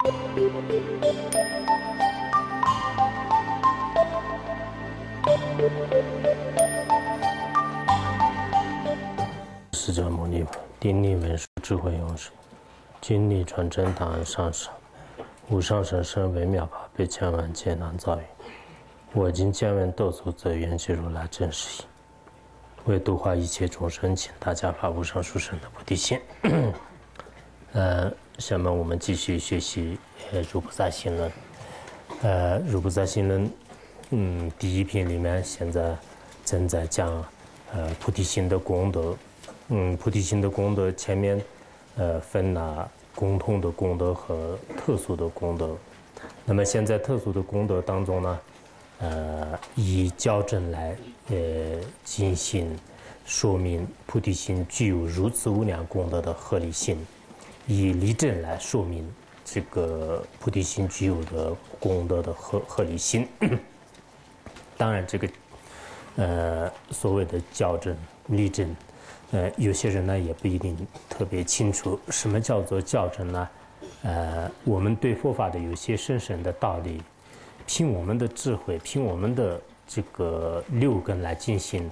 释迦牟尼佛，顶礼文殊智慧勇士，经历传真档案上师，无上甚深微妙法，被千万劫难遭遇。我今见闻得度则缘觉如来真实义，为度化一切众生，请大家发无上殊胜的菩提心。下面我们继续学习如菩萨行论。如菩萨行论，第一篇里面现在正在讲菩提心的功德。菩提心的功德前面分了共同的功德和特殊的功德。那么现在特殊的功德当中呢，以教证来进行说明菩提心具有如此无量功德的合理性，以例证来说明这个菩提心具有的功德的合理性。当然，这个所谓的教证、例证，有些人呢也不一定特别清楚什么叫做教证呢？我们对佛法的有些深深的道理，凭我们的智慧，凭我们的这个六根来进行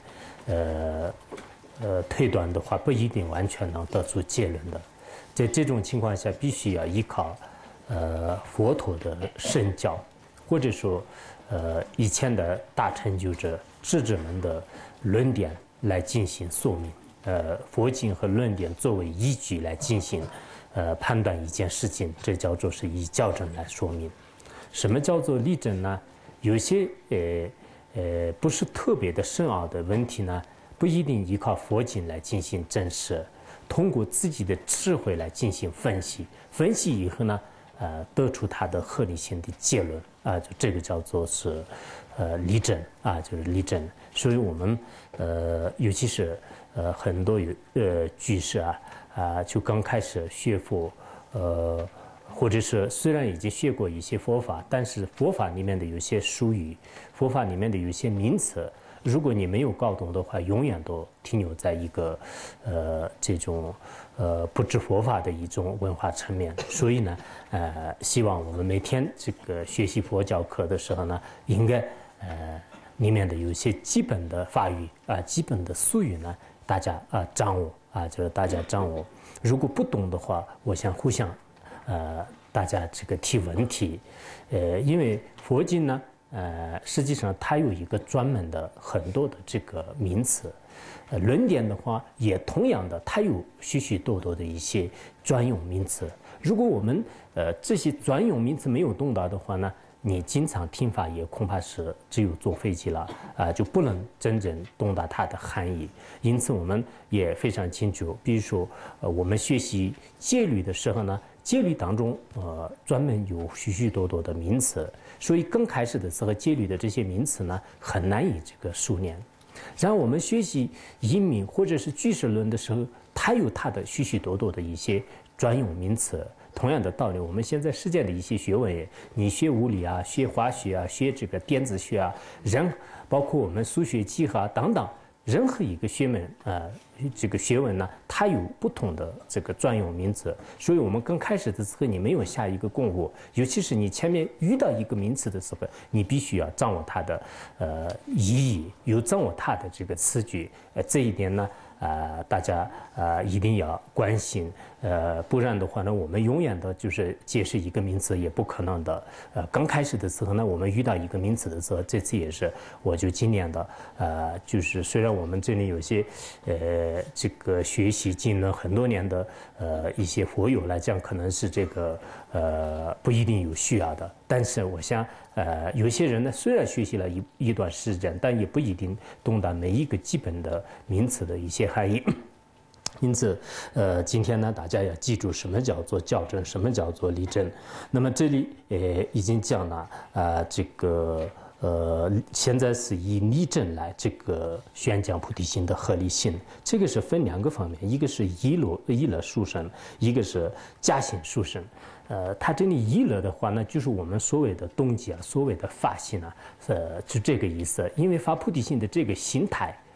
推断的话，不一定完全能得出结论的。在这种情况下，必须要依靠佛陀的圣教，或者说以前的大成就者、智者们的论点来进行说明。佛经和论点作为依据来进行判断一件事情，这叫做是以教证来说明。什么叫做例证呢？有些不是特别的深奥的问题呢，不一定依靠佛经来进行证实，通过自己的智慧来进行分析，分析以后呢，得出它的合理性的结论啊，就这个叫做是例证啊，就是例证。所以我们尤其是很多居士就刚开始学佛，或者是虽然已经学过一些佛法，但是佛法里面的有些术语，佛法里面的有些名词，如果你没有搞懂的话，永远都停留在一个这种不知佛法的一种文化层面。所以呢，希望我们每天这个学习佛教课的时候呢，应该里面的有些基本的法语基本的术语呢，大家掌握就是大家掌握。如果不懂的话，我想互相大家这个提问题，因为佛经呢，实际上它有一个专门的很多的这个名词，论点的话也同样的，它有许许多多的一些专用名词。如果我们这些专用名词没有懂到的话呢，你经常听法也恐怕是只有坐飞机了就不能真正懂得它的含义。因此我们也非常清楚，比如说我们学习戒律的时候呢，戒律当中专门有许许多多的名词，所以刚开始的时候戒律的这些名词呢很难以这个熟练。然后我们学习因明或者是俱舍论的时候，它有它的许许多多的一些专用名词。同样的道理，我们现在世界的一些学问，你学物理学化学学这个电子学包括我们数学几何等等，任何一个学门这个学问呢，它有不同的这个专用名词。所以我们刚开始的时候，你没有下一个功夫，尤其是你前面遇到一个名词的时候，你必须要掌握它的意义，有掌握它的这个词句。这一点呢，大家一定要关心，不然的话呢，我们永远的就是解释一个名词也不可能的。刚开始的时候呢，我们遇到一个名词的时候，这次也是，我就尽量的，就是虽然我们这里有些这个学习经论很多年的一些佛友来讲，可能是这个不一定有需要的，但是我想有些人呢，虽然学习了一段时间，但也不一定懂得每一个基本的名词的一些含义。因此，今天呢，大家要记住什么叫做教证，什么叫做例证。那么这里已经讲了这个现在是以例证来这个宣讲菩提心的合理性。这个是分两个方面，一个是依乐殊胜，一个是假性殊胜。它这里依乐的话呢，就是我们所谓的动机所谓的发心就这个意思。因为发菩提心的这个心态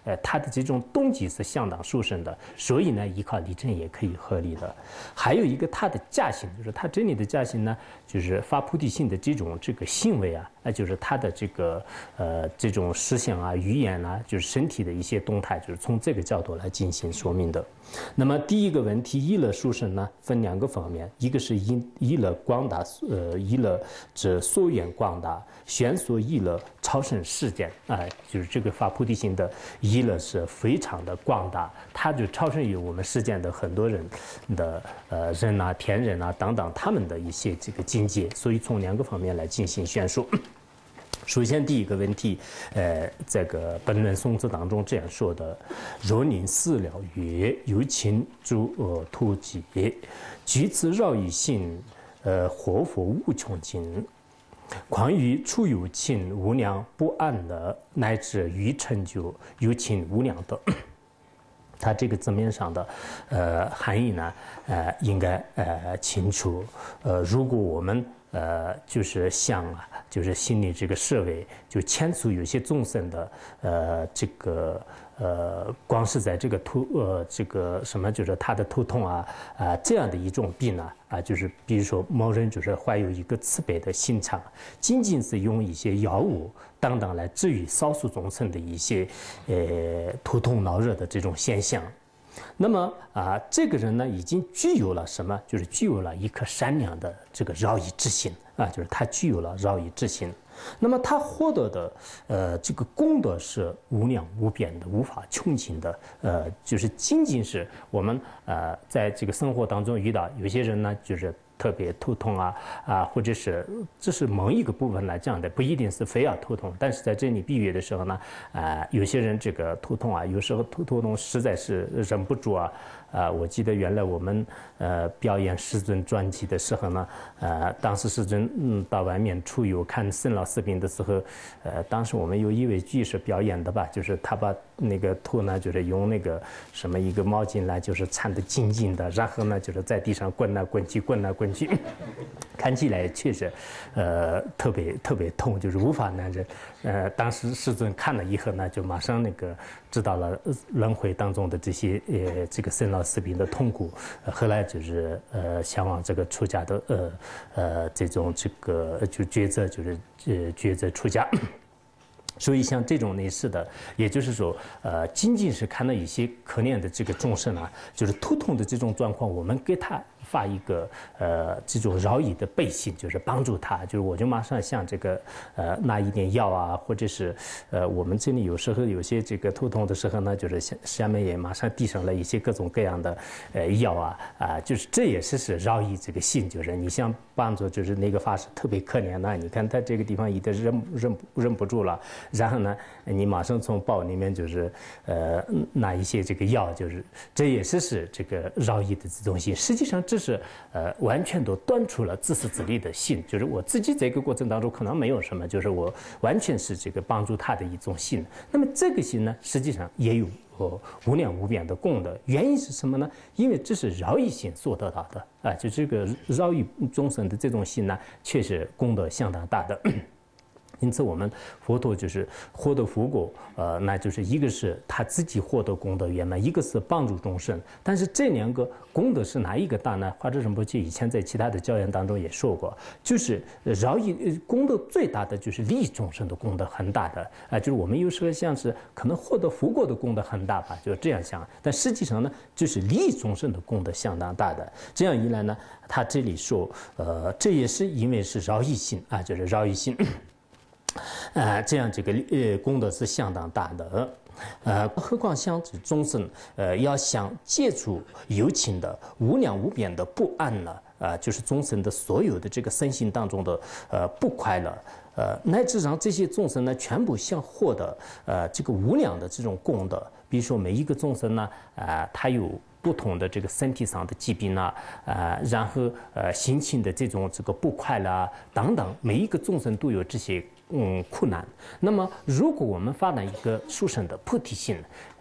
他的这种动机是相当殊胜的，所以呢，依靠立正也可以合理的。还有一个他的驾行，就是他这里的驾行呢，就是发菩提心的这个行为啊，就是他的这种思想啊、语言啊，就是身体的一些动态，就是从这个角度来进行说明的。那么第一个问题，意乐殊胜呢，分2个方面，一个是意乐广大，意乐指所缘广大，玄所意乐超胜世间就是这个发菩提心的意乐是非常的广大，它就超胜于我们世间的很多人的人啊、天人啊等等他们的一些这个境界，所以从2个方面来进行宣说。首先，第一个问题，这个本论颂词当中这样说的：若宁思了曰，有情诸突己，居此绕一心，活佛无穷尽。况于处有情无量不安乐，乃至于成就有情无量德。它这个字面上的含义呢，应该清楚。如果我们就是想就是心里这个设为，就牵出有些众生的光是在这个什么，就是他的头痛这样的一种病呢就是比如说某人就是怀有一个慈悲的心肠，仅仅是用一些药物等等来治愈少数众生的一些头痛脑热的这种现象。那么这个人呢，已经具有了什么？就是具有了一颗善良的这个饶益之心就是他具有了饶益之心。那么他获得的这个功德是无量无边的、无法穷尽的。就是仅仅是我们在这个生活当中遇到有些人呢，就是特别头痛或者是这是某一个部分来讲的，不一定是非要头痛。但是在这里比喻的时候呢，有些人这个头痛有时候头痛实在是忍不住我记得原来我们表演师尊传记的时候呢，当时师尊到外面出游看生老死病的时候，当时我们有一位居士表演的吧，就是他把那个头呢，就是用那个什么一个毛巾来，就是缠得紧紧的，然后呢就是在地上滚来滚去，滚来滚去，看起来确实特别痛，就是无法难忍。当时师尊看了以后呢，就马上那个知道了轮回当中的这些这个生老死病的痛苦，后来就是向往这个出家的这种这个就抉择，就是抉择出家。所以像这种类似的，也就是说，仅仅是看到一些可怜的这个众生就是头痛的这种状况，我们给他发一个这种饶益的背信，就是帮助他，就是我就马上像这个拿一点药或者是我们这里有时候有些这个头痛的时候呢，就是下面也马上递上来一些各种各样的药就是这也是饶益这个信，就是你像帮助就是那个法师特别可怜你看他这个地方已经忍不住了，然后呢你马上从包里面就是拿一些这个药，就是这也是这个饶益的这种信。实际上这是完全都端出了自私自利的心，就是我自己这个过程当中可能没有什么，就是我完全是这个帮助他的一种心。那么这个心呢，实际上也有无量无边的功德。原因是什么呢？因为这是饶益心所得到的就这个饶益众生的这种心呢，确实功德相当大的。因此，我们佛陀就是获得佛果，那就是一个是他自己获得功德圆满，一个是帮助众生。但是这2个功德是哪一个大呢？华严波切以前在其他的教言当中也说过，就是饶益功德最大的就是利益众生的功德很大的就是我们有时候像是可能获得佛果的功德很大吧，就这样想。但实际上呢，就是利益众生的功德相当大的。这样一来呢，他这里说，这也是因为是饶益心就是饶益心。这样这个功德是相当大的。何况像这众生，要想解除有情的无量无边的不安了，就是众生的所有的这个身心当中的不快乐，乃至让这些众生呢，全部想获得这个无量的这种功德。比如说每一个众生呢，他有不同的这个身体上的疾病然后心情的这个不快乐等等，每一个众生都有这些苦难。那么如果我们发展一个殊胜的菩提心，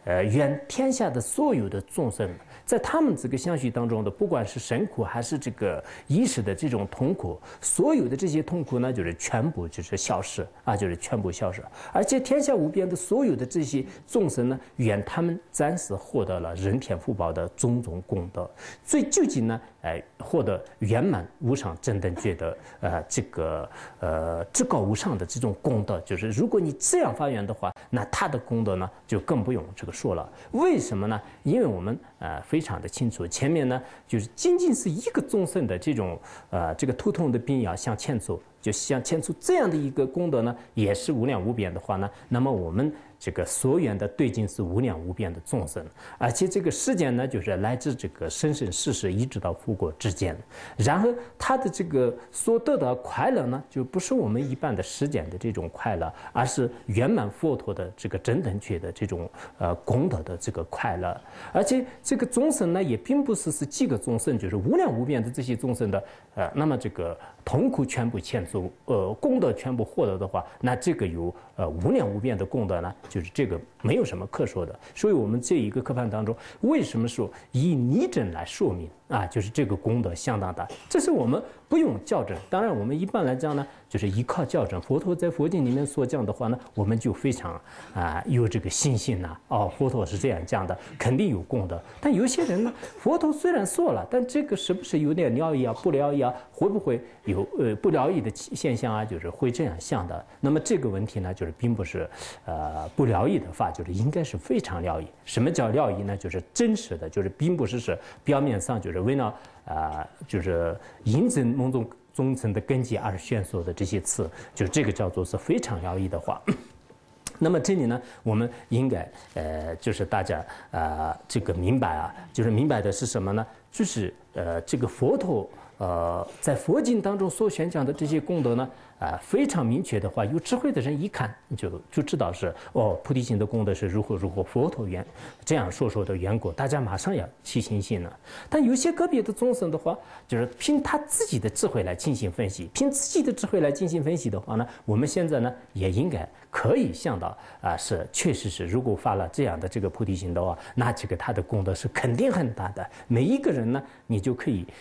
愿天下的所有的众生，在他们这个相续当中的，不管是神苦还是这个意识的这种痛苦，所有的这些痛苦呢，就是全部就是消失啊，就是全部消失。而且天下无边的所有的这些众生呢，愿他们暂时获得了人天福报的种种功德，最究竟呢，获得圆满无上正等觉的这个至高无上的这种功德。就是如果你这样发愿的话，那他的功德呢就更不用这个说了。为什么呢？因为我们非常的清楚，前面呢就是仅仅是一个众生的这种这个头痛的病要向前走，就向前走这样的一个功德呢，也是无量无边的话呢，那么我们这个所愿的对境是无量无边的众生，而且这个时间呢，就是来自这个生生世世一直到复国之间。然后他的这个所得的快乐呢，就不是我们一般的世间的这种快乐，而是圆满佛陀的这个真等觉的这种功德的这个快乐。而且这个众生呢，也并不是几个众生，就是无量无边的这些众生的那么这个痛苦全部欠走，功德全部获得的话，那这个有无量无边的功德呢，就是这个没有什么可说的。所以我们这一个课盘当中，为什么说以拟真来说明啊？就是这个功德相当大，这是我们不用校正。当然，我们一般来讲呢，就是依靠校正。佛陀在佛经里面所讲的话呢，我们就非常有这个信心呐。哦，佛陀是这样讲的，肯定有功德。但有些人呢，佛陀虽然说了，但这个是不是有点疗愈啊、不疗愈啊？会不会有不疗愈的现象啊？就是会这样想的。那么这个问题呢，就是并不是不疗愈的话，就是应该是非常疗愈。什么叫疗愈呢？就是真实的，就是并不是表面上就是为了就是印证某种中层的根基而宣说的这些词，就这个叫做是非常疗愈的话。那么这里呢，我们应该就是大家这个明白啊，就是明白的是什么呢？就是这个佛陀在佛经当中所宣讲的这些功德呢，非常明确的话，有智慧的人一看就知道是菩提心的功德是如何佛陀这样说的缘故，大家马上要起信心了。但有些个别的众生的话，就是凭他自己的智慧来进行分析，凭自己的智慧来进行分析的话呢，我们现在呢也应该可以想到是确实是，如果发了这样的这个菩提心的话，那这个他的功德是肯定很大的。每一个人呢，你就可以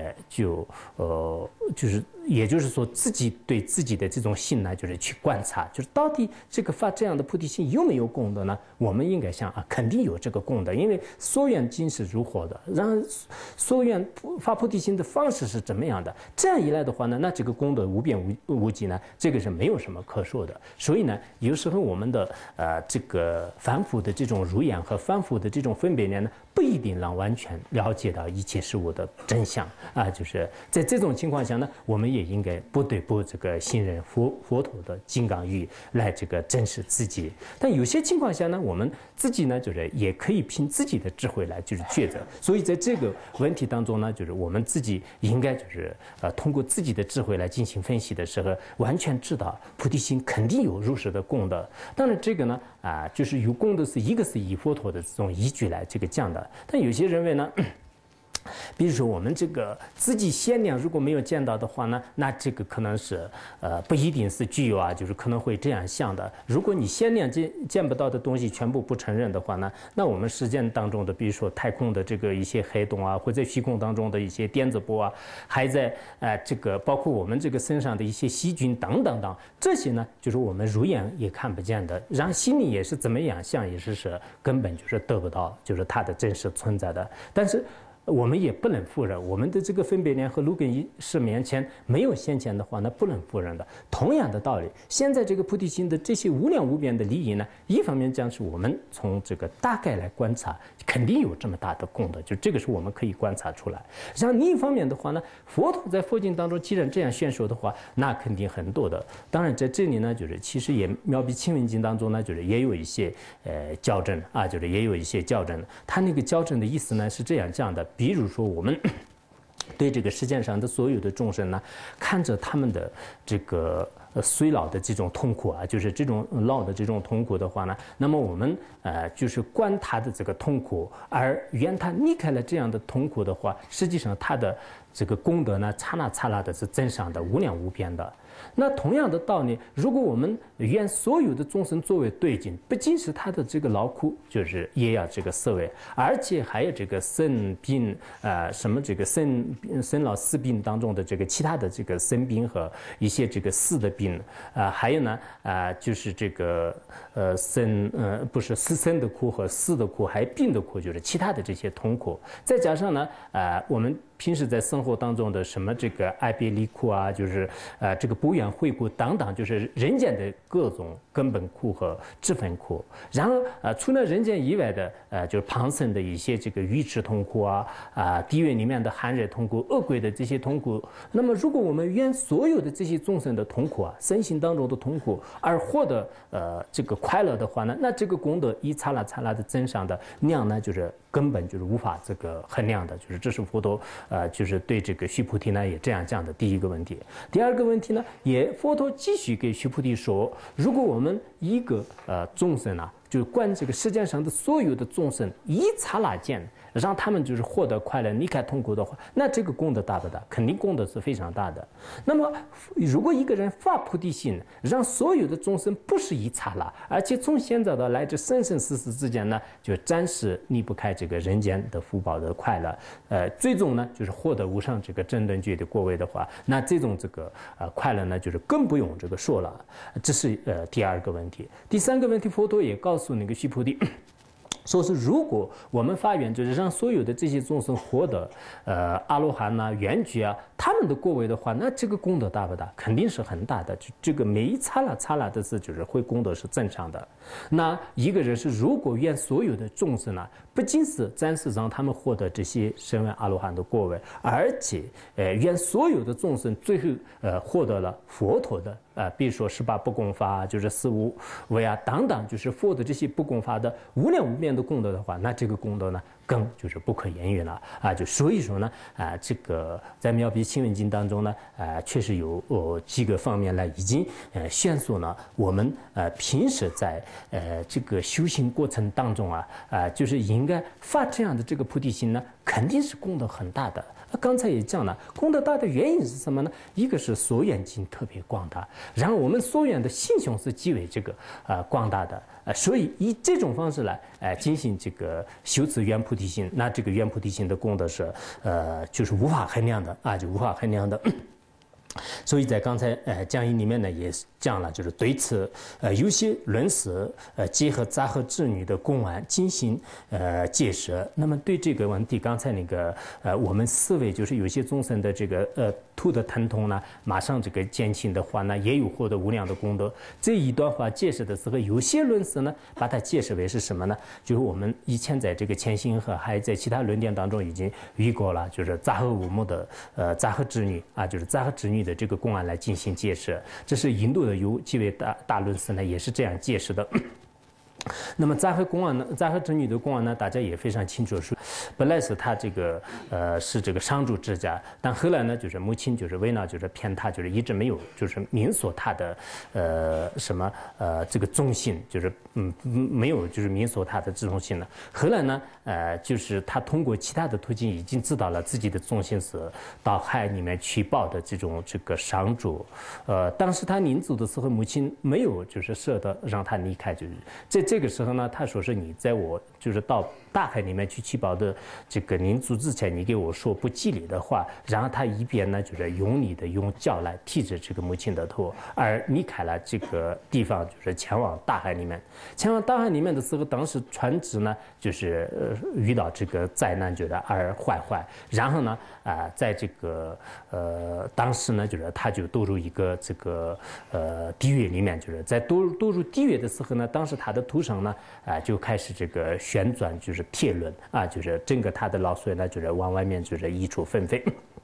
就是也就是说，自己对自己的这种心呢，就是去观察，就是到底这个发这样的菩提心有没有功德呢？我们应该想肯定有这个功德，因为所愿经是如何的，然后所愿发菩提心的方式是怎么样的？这样一来的话呢，那这个功德无边无际呢，这个是没有什么可说的。所以呢，有时候我们的这个反复的这种如眼和反复的这种分别念呢，不一定能完全了解到一切事物的真相啊。就是在这种情况下呢，我们也应该不得不这个信任佛陀的金刚语来这个证实自己。但有些情况下呢，我们自己呢，就是也可以凭自己的智慧来就是抉择。所以在这个问题当中呢，就是我们自己应该就是通过自己的智慧来进行分析的时候，完全知道菩提心肯定有如实的功德。当然这个呢就是有功德是一个是以佛陀的这种依据来这个讲的，但有些认为呢。比如说我们这个自己限量如果没有见到的话呢，那这个可能是不一定是具有啊，就是可能会这样想的。如果你限量见不到的东西全部不承认的话呢，那我们实践当中的，比如说太空的这个一些黑洞啊，或者虚空当中的一些电子波啊，还在这个包括我们这个身上的一些细菌等等等，这些呢就是我们肉眼也看不见的，然后心里也是怎么样想也是根本就是得不到，就是它的真实存在的。但是我们也不能否认，我们的这个分别念和如根意识面前没有现前的话，那不能否认的。同样的道理，现在这个菩提心的这些无量无边的利益呢，一方面讲是我们从这个大概来观察，肯定有这么大的功德，就这个是我们可以观察出来。然后另一方面的话呢，佛陀在佛经当中既然这样宣说的话，那肯定很多的。当然在这里呢，就是其实也妙比清文经当中呢，就是也有一些校正啊，就是也有一些校正。他那个校正的意思呢是这样讲的。比如说，我们对这个世界上的所有的众生呢，看着他们的这个衰老的这种痛苦啊，就是这种老的这种痛苦的话呢，那么我们就是观他的这个痛苦，而愿他离开了这样的痛苦的话，实际上他的这个功德呢，刹那刹那的是增上的，无量无边的。那同样的道理，如果我们愿所有的众生作为对境，不仅是他的这个劳苦，就是也要这个色为，而且还有这个生病什么这个生老死病当中的这个其他的这个生病和一些这个死的病还有呢就是这个不是生的苦和死的苦，还有病的苦，就是其他的这些痛苦，再加上呢我们平时在生活当中的什么这个爱别离苦啊，就是这个不愿悔苦等等，就是人间的各种根本苦和支分苦。然后除了人间以外的就是旁生的一些这个愚痴痛苦地狱里面的寒热痛苦、恶鬼的这些痛苦。那么如果我们愿所有的这些众生的痛苦身心当中的痛苦而获得这个快乐的话呢，那这个功德一刹那刹那的增上的量呢，就是根本就是无法这个衡量的。就是这是佛陀就是对这个须菩提呢也这样讲的第一个问题。第二个问题呢，也佛陀继续给须菩提说，如果我们一个众生就是观这个世界上的所有的众生一刹那间让他们就是获得快乐、离开痛苦的话，那这个功德大不大？肯定功德是非常大的。那么，如果一个人发菩提心，让所有的众生不是一刹那，而且从现在到来这生生世世之间呢，就暂时离不开这个人间的福报的快乐，最终呢就是获得无上这个真论觉的果位的话，那这种这个快乐呢，就是更不用这个说了。这是第二个问题。第三个问题，佛陀也告诉那个须菩提。说是如果我们发愿，就是让所有的这些众生获得阿罗汉圆觉他们的果位的话，那这个功德大不大？肯定是很大的。这个每一刹那刹那的事，就是会功德是正常的。那一个人是如果愿所有的众生不仅是暂时让他们获得这些声闻阿罗汉的果位，而且愿所有的众生最后获得了佛陀的比如说18不共法，就是四无为等等，就是佛的这些不共法的无量无边的功德的话，那这个功德呢更就是不可言喻了就所以说呢这个在妙比清文经当中呢确实有几个方面来已经宣说了我们平时在这个修行过程当中就是应该发这样的这个菩提心呢，肯定是功德很大的。刚才也讲了，功德大的原因是什么呢？一个是所愿境特别广大，然后我们所愿的心胸是极为这个广大的，所以以这种方式来进行这个修持愿菩提心，那这个愿菩提心的功德是就是无法衡量的就无法衡量的。所以在刚才讲义里面呢也讲了，就是对此有些论师结合杂合之女的公案进行解释。那么对这个问题，刚才那个我们思维就是有些众生的这个图的疼痛呢，马上这个减轻的话呢，也有获得无量的功德。这一段话解释的时候，有些论师呢把它解释为是什么呢？就是我们以前在这个前行和还在其他论点当中已经遇过了，就是杂合五目的杂合之女就是杂合之女的这个公案来进行解释。这是印度的有几位大论师呢也是这样解释的。那么杂合公案呢，杂合之女的公案呢，大家也非常清楚，是本来是他这个是这个商主之家，但后来呢，就是母亲就是为了就是骗他，就是一直没有就是明说他的什么这个忠心，就是没有就是明说他的忠心了。后来呢就是他通过其他的途径已经知道了自己的忠心是到海里面去报的这个商主，当时他临走的时候，母亲没有就是舍得让他离开，就是这个时候呢，他说是你在我就是到大海里面去祈祷的这个临走之前，你给我说不吉利的话，然后他一边呢就是用力的用脚来踢着这个母亲的头，而离开了这个地方，就是前往大海里面。前往大海里面的时候，当时船只呢就是遇到这个灾难，就是而坏，然后呢在这个当时呢就是他就堕入一个这个地狱里面，就是在堕入地狱的时候呢，当时他的头上呢就开始这个旋转，就是铁轮就是整个他的脑髓呢就是往外面就是溢出纷飞。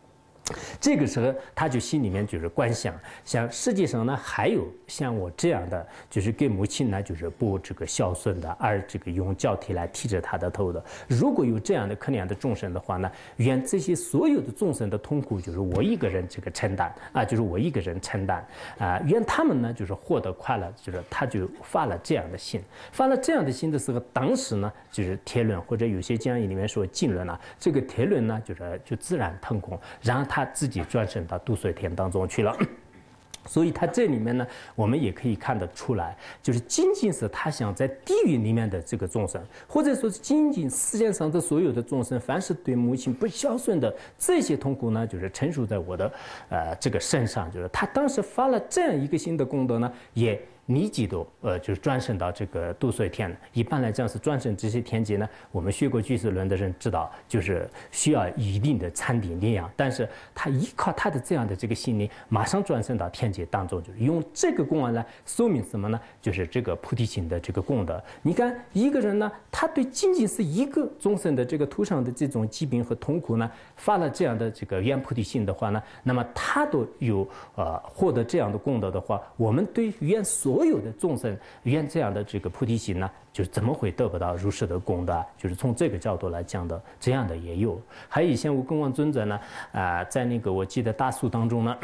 这个时候，他就心里面就是观想，像世界上呢还有像我这样的，就是给母亲呢就是不这个孝顺的，而这个用脚踢来踢着他的头的。如果有这样的可怜的众生的话呢，愿这些所有的众生的痛苦就是我一个人这个承担啊，就是我一个人承担啊，愿他们呢就是获得快乐，就是他就发了这样的心，发了这样的心的时候，当时呢就是铁论或者有些讲义里面说经论啊，这个铁论呢就自然腾空，然后他自己转生到度岁天当中去了。所以他这里面呢，我们也可以看得出来，就是仅仅是他想在地狱里面的这个众生，或者说是仅仅世界上的所有的众生，凡是对母亲不孝顺的这些痛苦呢，就是承受在我的这个身上。就是他当时发了这样一个新的功德呢，也立即都就是转生到这个度岁天。一般来讲是转生这些天界呢，我们学过俱舍论的人知道，就是需要一定的参定力量，但是他依靠他的这样的这个心灵，马上转生到天界当中，就是用这个公案来说明什么呢？就是这个菩提心的这个功德。你看一个人呢，他对仅仅是一个众生的这个头上的这种疾病和痛苦呢，发了这样的这个愿菩提心的话呢，那么他都有获得这样的功德的话，我们对愿所有的众生愿这样的这个菩提心呢，就是怎么会得不到如是的功德？就是从这个角度来讲的，这样的也有。还有以前我跟王尊者呢，在那个我记得大述当中呢。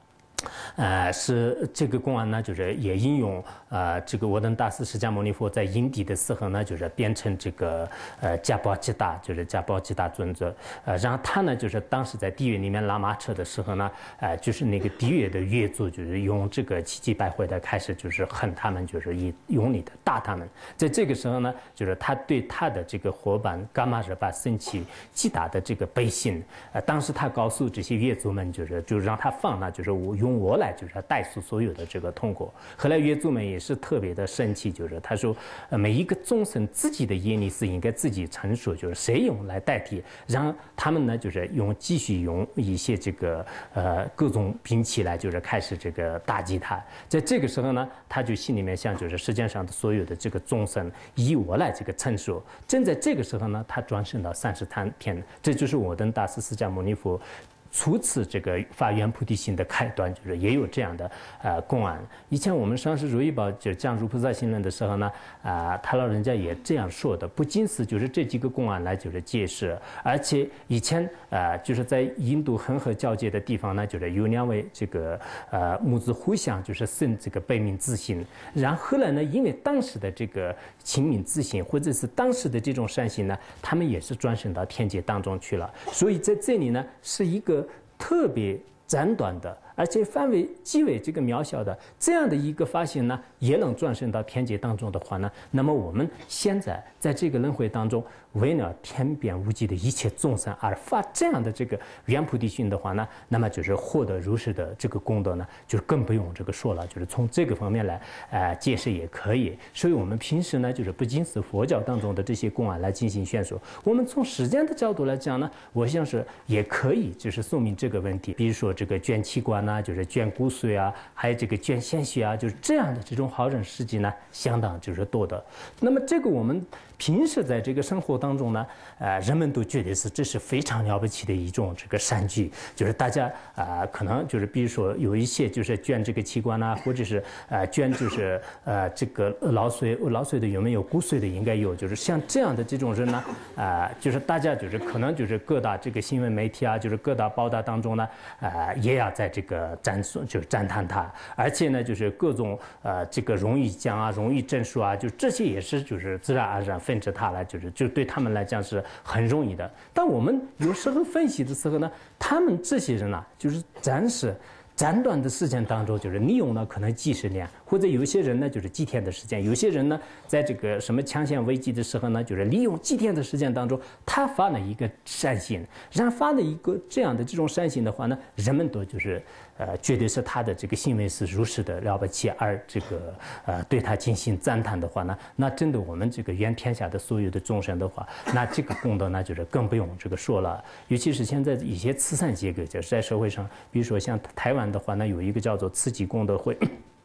是这个公案呢，就是也应用这个我等大师释迦牟尼佛在因地的时候呢，就是变成这个迦宝吉达，就是迦宝吉达尊者，然后他呢就是当时在地狱里面拉马车的时候呢，就是那个地狱的狱卒就是用这个七七百回的开始就是恨他们，就是以用力的打他们。在这个时候呢，就是他对他的这个伙伴伽玛热巴升起极大的这个悲心，当时他告诉这些狱卒们，就让他放呢，就是用我来就是代诉所有的这个痛苦。后来狱卒们也是特别的生气，就是他说每一个众生自己的业力是应该自己承受，就是谁用来代替，让他们呢就是继续用一些这个各种兵器来就是开始这个打击他。在这个时候呢，他就心里面想，就是世界上的所有的这个众生以我来这个承受。正在这个时候呢，他转生到33天，这就是我等大师释迦牟尼佛初次这个发愿菩提心的开端，就是也有这样的公案。以前我们上师如意宝就讲如菩萨心论的时候呢，他老人家也这样说的，不仅是就是这几个公案来就是解释，而且以前就是在印度恒河交界的地方呢，就是有2位这个母子互相就是生这个悲悯之心，然后来呢，因为当时的这个亲悯之心或者是当时的这种善心呢，他们也是转生到天界当中去了。所以在这里呢，是一个特别简短的，而且范围极为这个渺小的这样的一个发现呢，也能转生到天界当中的话呢，那么我们现在在这个轮回当中，为了天边无际的一切众生而发这样的这个愿菩提心的话呢，那么就是获得如是的这个功德呢，就是更不用这个说了，就是从这个方面来解释也可以。所以我们平时呢，就是不仅是佛教当中的这些公案来进行宣说，我们从时间的角度来讲呢，我想是也可以就是说明这个问题。比如说这个捐器官呐，就是捐骨髓啊，还有这个捐鲜血啊，就是这样的这种好人事迹呢，相当就是多的。那么这个我们平时在这个生活当中呢，人们都觉得这是非常了不起的一种这个善举，就是大家可能就是比如说有一些就是捐这个器官啊，或者是捐就是这个老髓的有没有骨髓的应该有，就是像这样的这种人呢，就是大家就是可能就是各大这个新闻媒体啊，就是各大报道当中呢，也要在这个赞叹他，而且呢就是各种这个荣誉奖啊、荣誉证书啊，就这些也是就是自然而然分着他来，就对他们来讲是很容易的。但我们有时候分析的时候呢，他们这些人呢，就是暂短的时间当中，就是利用了可能几十年，或者有些人呢就是几天的时间，有些人呢在这个什么抢险危机的时候呢，就是利用几天的时间当中，他发了一个善心，然后发了一个这样的这种善心的话呢，人们都就是觉得是他的这个行为是如此的了不起，而这个对他进行赞叹的话呢，那真的我们这个愿天下的所有的众生的话，那这个功德呢就是更不用这个说了。尤其是现在一些慈善机构，就是在社会上，比如说像台湾的话呢，有一个叫做慈济功德会。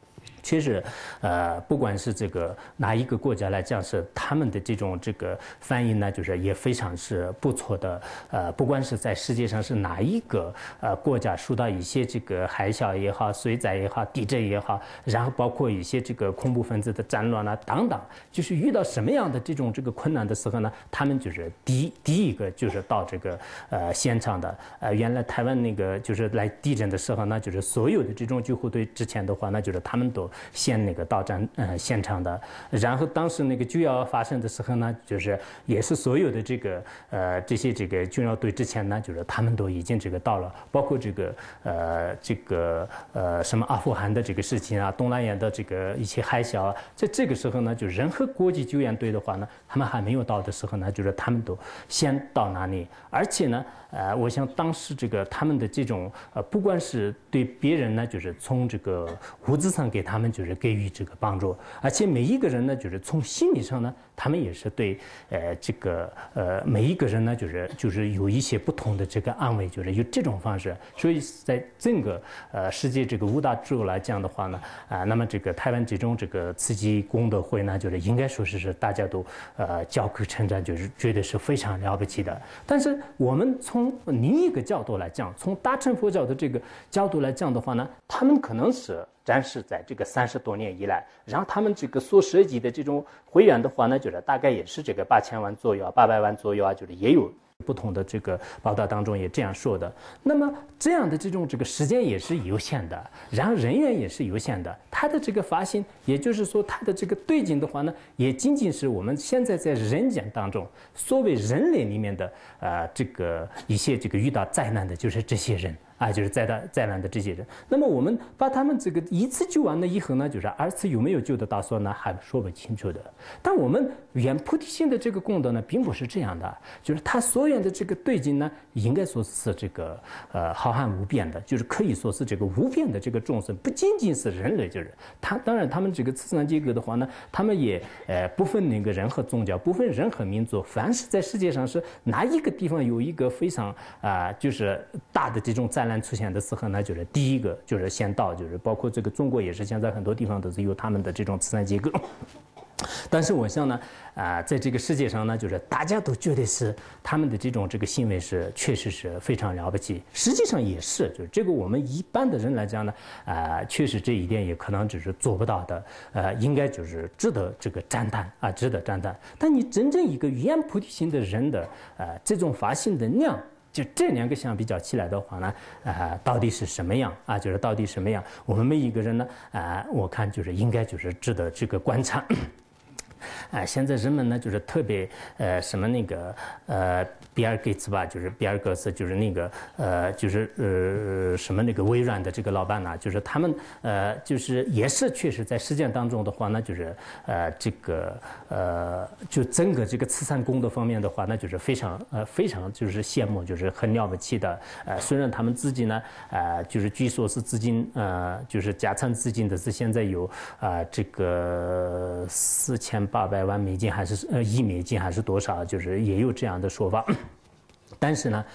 确实，不管是这个哪一个国家来讲，是他们的这个翻译呢，就是也非常是不错的。不管是在世界上是哪一个国家受到一些这个海啸也好、水灾也好、地震也好，然后包括一些这个恐怖分子的战乱啊等等，就是遇到什么样的这个困难的时候呢，他们就是第一个就是到这个现场的。原来台湾那个就是来地震的时候呢，就是所有的这种救护队之前的话呢，就是他们都先那个到现场的，然后当时那个911发生的时候呢，就是也是所有的这些救援队之前呢，就是他们都已经到了，包括什么阿富汗的这个事情啊，东南亚的一些海啸啊，在这个时候呢，就任何国际救援队的话呢，他们还没有到的时候呢，就是他们都先到那里，而且呢。我想当时他们的这种不管是对别人呢，就是从物质上给他们就是给予帮助，而且每一个人呢，就是从心理上呢，他们也是对每一个人呢，就是有一些不同的安慰，就是有这种方式。所以在整个世界5大洲来讲的话呢，那么台湾这种慈济功德会呢，就是应该说是大家都交口称赞，就是觉得是非常了不起的。但是我们从另一个角度来讲，从大乘佛教的角度来讲的话呢，他们可能是暂时在30多年以来，然后他们所涉及的这种会员的话呢，就是大概也是8000万左右啊，800万左右啊，就是也有不同的报道当中也这样说的。那么这样的这种时间也是有限的，然后人员也是有限的，他的发心，也就是说他的对境的话呢，也仅仅是我们现在在人间当中所谓人类里面的一些遇到灾难的，就是这些人。就是灾难的这些人，那么我们把他们一次救完了以后呢，就是二次有没有救得到说呢，还说不清楚的。但我们圆菩提心的功德呢，并不是这样的，就是他所愿的对境呢，应该说是浩瀚无边的，就是可以说是无边的众生，不仅仅是人类，就是他当然他们慈善机构的话呢，他们也不分任何宗教，不分任何民族，凡是在世界上是哪一个地方有一个非常就是大的这种灾难出现的时候呢，就是第一个就是先到，就是包括中国也是现在很多地方都是有他们的这种慈善机构。但是我想呢，在这个世界上呢，就是大家都觉得是他们的这种行为是确实是非常了不起，实际上也是，就是我们一般的人来讲呢，确实这一点也可能只是做不到的，应该就是值得赞叹啊，值得赞叹。但你真正一个圆菩提心的人的这种发心的量。就这两个相比较起来的话呢，到底是什么样啊？就是到底什么样？我们每一个人呢，我看就是应该就是值得观察。现在人们呢就是特别什么比尔盖茨吧，就是比尔盖茨就是什么微软的老板呢，就是他们就是也是确实在实践当中的话呢，就是就整个慈善功德方面的话呢，就是非常就是羡慕，就是很了不起的。虽然他们自己呢就是据说是资金就是加仓资金的是现在有4800万美金还是亿美金还是多少，就是也有这样的说法。但是呢，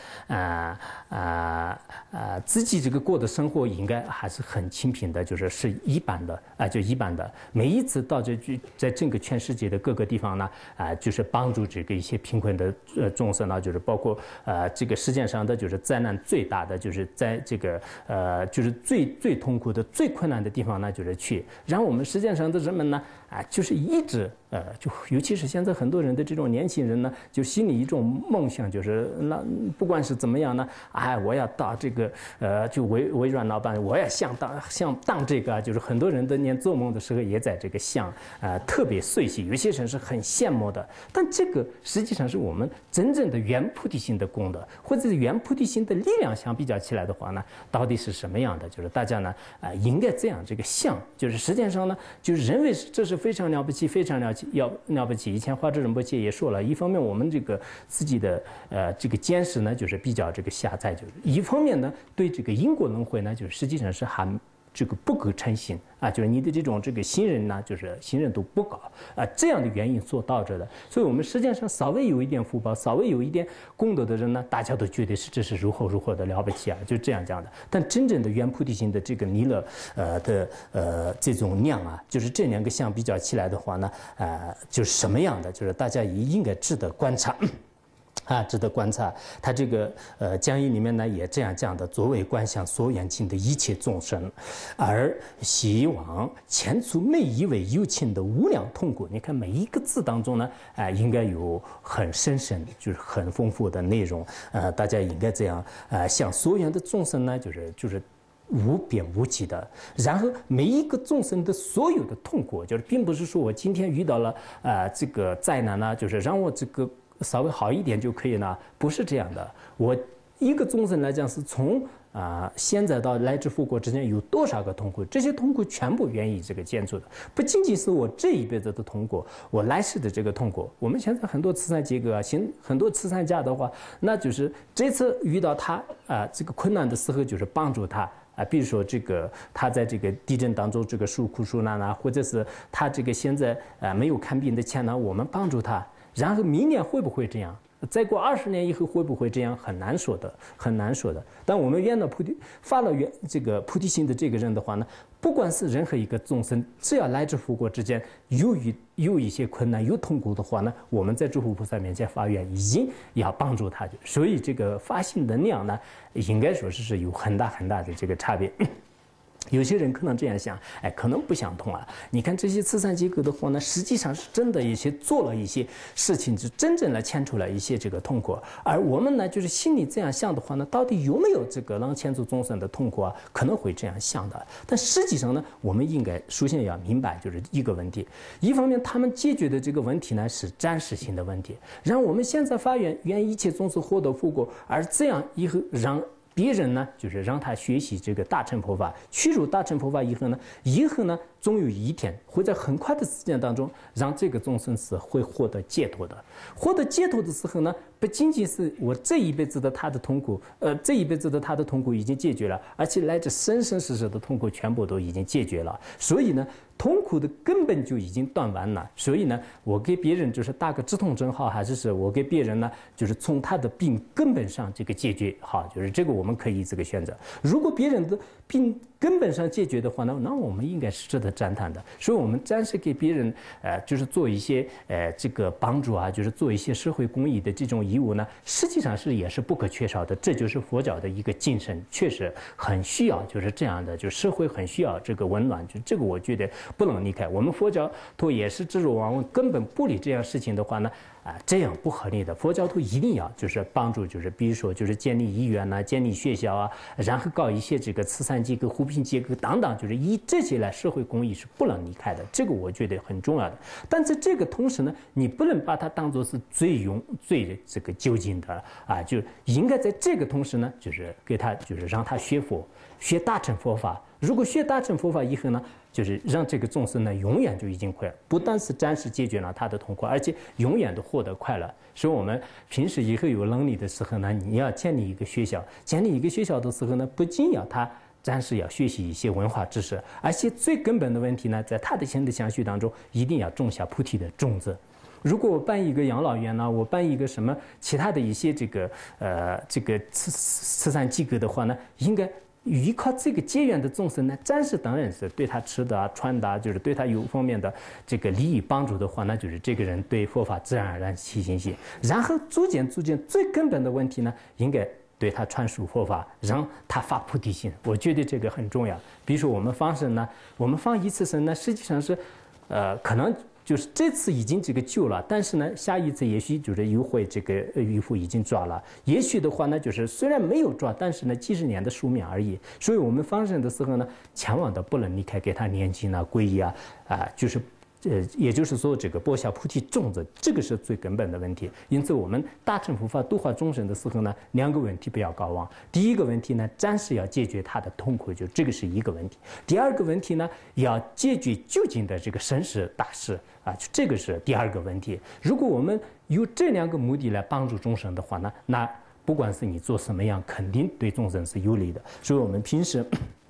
自己过的生活应该还是很清贫的，是一般的就一般的。每一次到在整个全世界的各个地方呢，就是帮助一些贫困的众生呢，就是包括世界上的就是灾难最大的，就是在就是最痛苦的、最困难的地方呢，就是去让我们世界上的人们呢，就是一直就尤其是现在很多人的这种年轻人呢，就心里一种梦想，就是那不管是怎么样呢，我要到就微软老板，我要想当就是很多人的连做梦的时候也在想，特别碎细，有些人是很羡慕的。但这个实际上是我们真正的圆菩提心的功德，或者是圆菩提心的力量相比较起来的话呢，到底是什么样的？就是大家呢应该这样想，就是实际上呢，就是认为这是非常了不起，非常了不起。以前华智仁波切也说了，一方面我们自己的见识呢，就是比较狭窄，就是一方面呢，对因果轮回呢，就是实际上是还这个不够诚信啊，就是你的这个信任呢，就是信任度不高啊，这样的原因所导致的。所以我们实际上稍微有一点福报，稍微有一点功德的人呢，大家都觉得这是如何的了不起啊，就这样讲的。但真正的圆菩提心的这个弥勒这种量啊，就是这两个相比较起来的话呢，就是什么样的，就是大家也应该值得观察。啊，值得观察。他这个讲义里面呢也这样讲的：作为观想所缘境的一切众生，而希望遣除每一位有情的无量痛苦。你看每一个字当中呢，应该有很深深，就是很丰富的内容。大家应该这样向所缘的众生呢，就是无边无际的，然后每一个众生的所有的痛苦，就是并不是说我今天遇到了这个灾难呢，就是让我这个稍微好一点就可以呢，不是这样的。我一个众生来讲是从现在到来之复国之间有多少个痛苦，这些痛苦全部源于这个建筑的，不仅仅是我这一辈子的痛苦，我来世的这个痛苦。我们现在很多慈善机构很多慈善家的话，那就是这次遇到他这个困难的时候，就是帮助他。比如说这个他在这个地震当中这个受苦受难啊，或者是他这个现在没有看病的钱呢，我们帮助他。然后明年会不会这样？再过20年以后会不会这样？很难说的，很难说的。但我们发了这个菩提心的这个人的话呢，不管是任何一个众生，只要来至复国之间有一些困难、有痛苦的话呢，我们在诸佛菩萨面前发愿，已经要帮助他。所以这个发心能量呢，应该说是有很大很大的这个差别。有些人可能这样想，可能不相同啊。你看这些慈善机构的话呢，实际上是真的做了一些事情，就真正来牵出来一些这个痛苦。而我们呢，就是心里这样想的话呢，到底有没有这个能牵出众生的痛苦啊？可能会这样想的。但实际上呢，我们应该首先要明白，就是一个问题。一方面，他们解决的这个问题呢是暂时性的问题，让我们现在发愿一切众生获得复国，而这样以后让别人呢，就是让他学习这个大乘佛法，去入大乘佛法以后呢，总有一天会在很快的时间当中，让这个众生是会获得解脱的。获得解脱的时候呢，不仅仅是我这一辈子的他的痛苦，已经解决了，而且来自生生世世的痛苦全部都已经解决了。所以呢，痛苦的根本就已经断完了。所以呢，我给别人就是打个止痛针好，还是我给别人呢，就是从他的病根本上这个解决好，就是这个我们可以这个选择。如果别人的病根本上解决的话呢，那我们应该是值得赞叹的。所以我们暂时给别人就是做一些这个帮助啊，就是做一些社会公益的这种义务呢，实际上也是不可缺少的。这就是佛教的一个精神，确实很需要就是这样的，就社会很需要这个温暖，就这个我觉得不能离开。我们佛教徒也是执着往往根本不理这样事情的话呢，这样不合理的。佛教徒一定要就是帮助，就是比如说就是建立医院啊，建立学校啊，然后搞一些这个慈善机构、扶贫机构等等，就是以这些来社会公益是不能离开的，这个我觉得很重要的。但在这个同时呢，你不能把它当作是最这个究竟的就应该在这个同时呢，就是给他就是让他学佛，学大乘佛法。如果学大乘佛法以后呢，就是让这个众生呢永远就已经快乐，不但是暂时解决了他的痛苦，而且永远都获得快乐。所以我们平时以后有能力的时候呢，你要建立一个学校，建立一个学校的时候呢，不仅要他暂时要学习一些文化知识，而且最根本的问题呢，在他的心的相续当中，一定要种下菩提的种子。如果我办一个养老院呢，我办一个什么其他的一些这个慈善机构的话呢，应该依靠这个结缘的众生呢，暂时当然是对他吃的穿的，就是对他有方面的这个利益帮助的话，那就是这个人对佛法自然而然起信心。然后逐渐最根本的问题呢，应该对他传输佛法，让他发菩提心。我觉得这个很重要。比如说我们放生呢，我们放一次生呢，实际上是可能就是这次已经这个救了，但是呢，下一次也许就是又会这个渔夫已经抓了。也许的话呢，就是虽然没有抓，但是呢，几十年的寿命而已。所以我们放生的时候呢，千万的不能离开给他念经啊、皈依就是也就是说，这个播下菩提种子，这个是最根本的问题。因此，我们大乘佛法度化众生的时候呢，两个问题不要高忘。第一个问题呢，暂时要解决他的痛苦，就这个是一个问题。第二个问题呢，要解决究竟的这个生死大事这个是第二个问题。如果我们有这两个目的来帮助众生的话呢，那不管是你做什么样，肯定对众生是有利的。所以我们平时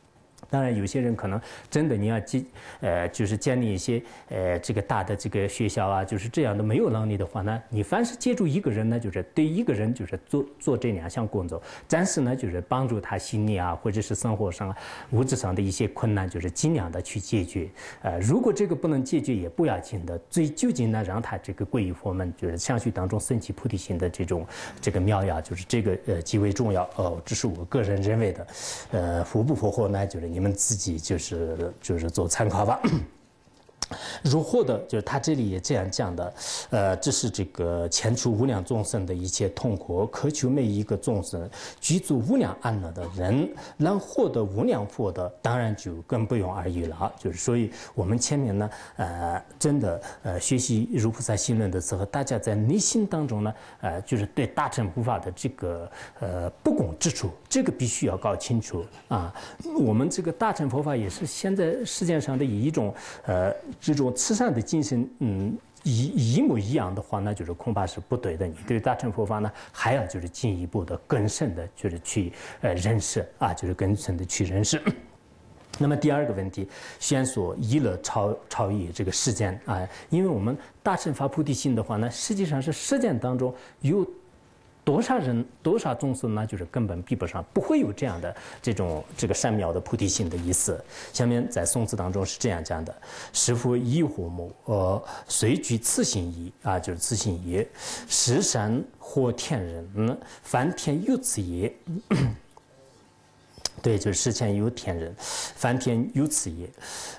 当然，有些人可能真的你要就是建立一些这个大的这个学校啊，就是这样的没有能力的话呢，你凡是接触一个人呢，就是对一个人就是做这2项工作，暂时呢就是帮助他心理啊或者是生活上、物质上的一些困难，就是尽量的去解决。如果这个不能解决也不要紧的，究竟呢让他这个皈依佛门，就是相续当中升起菩提心的这个妙药，就是这个极为重要。这是我个人认为的。符不符合呢？就是你们自己就是做参考吧。如获的，就是他这里也这样讲的，这是这个前除无量众生的一切痛苦，渴求每一个众生居住无量安乐的人，能获得无量福的，当然就更不用而语了。就是所以我们前面呢，真的学习如菩萨心论的时候，大家在内心当中呢，就是对大乘佛法的这个不公之处，这个必须要搞清楚啊。我们这个大乘佛法也是现在世界上的以一种这种慈善的精神，一模一样的话，那就是恐怕是不对的。你对大乘佛法呢，还要就是进一步的更深的，就是去认识啊，就是更深的去认识。那么第二个问题，先说依乐超越这个世间啊，因为我们大乘发菩提心的话呢，实际上是世间当中有多少人多少众生呢？就是根本比不上，不会有这样的这个善妙的菩提心的意思。下面在宋词当中是这样讲的：师父依护母，随具次心意啊，就是次心意，实山或天人，梵天有此也。对，就是世间有天人，梵天有此也。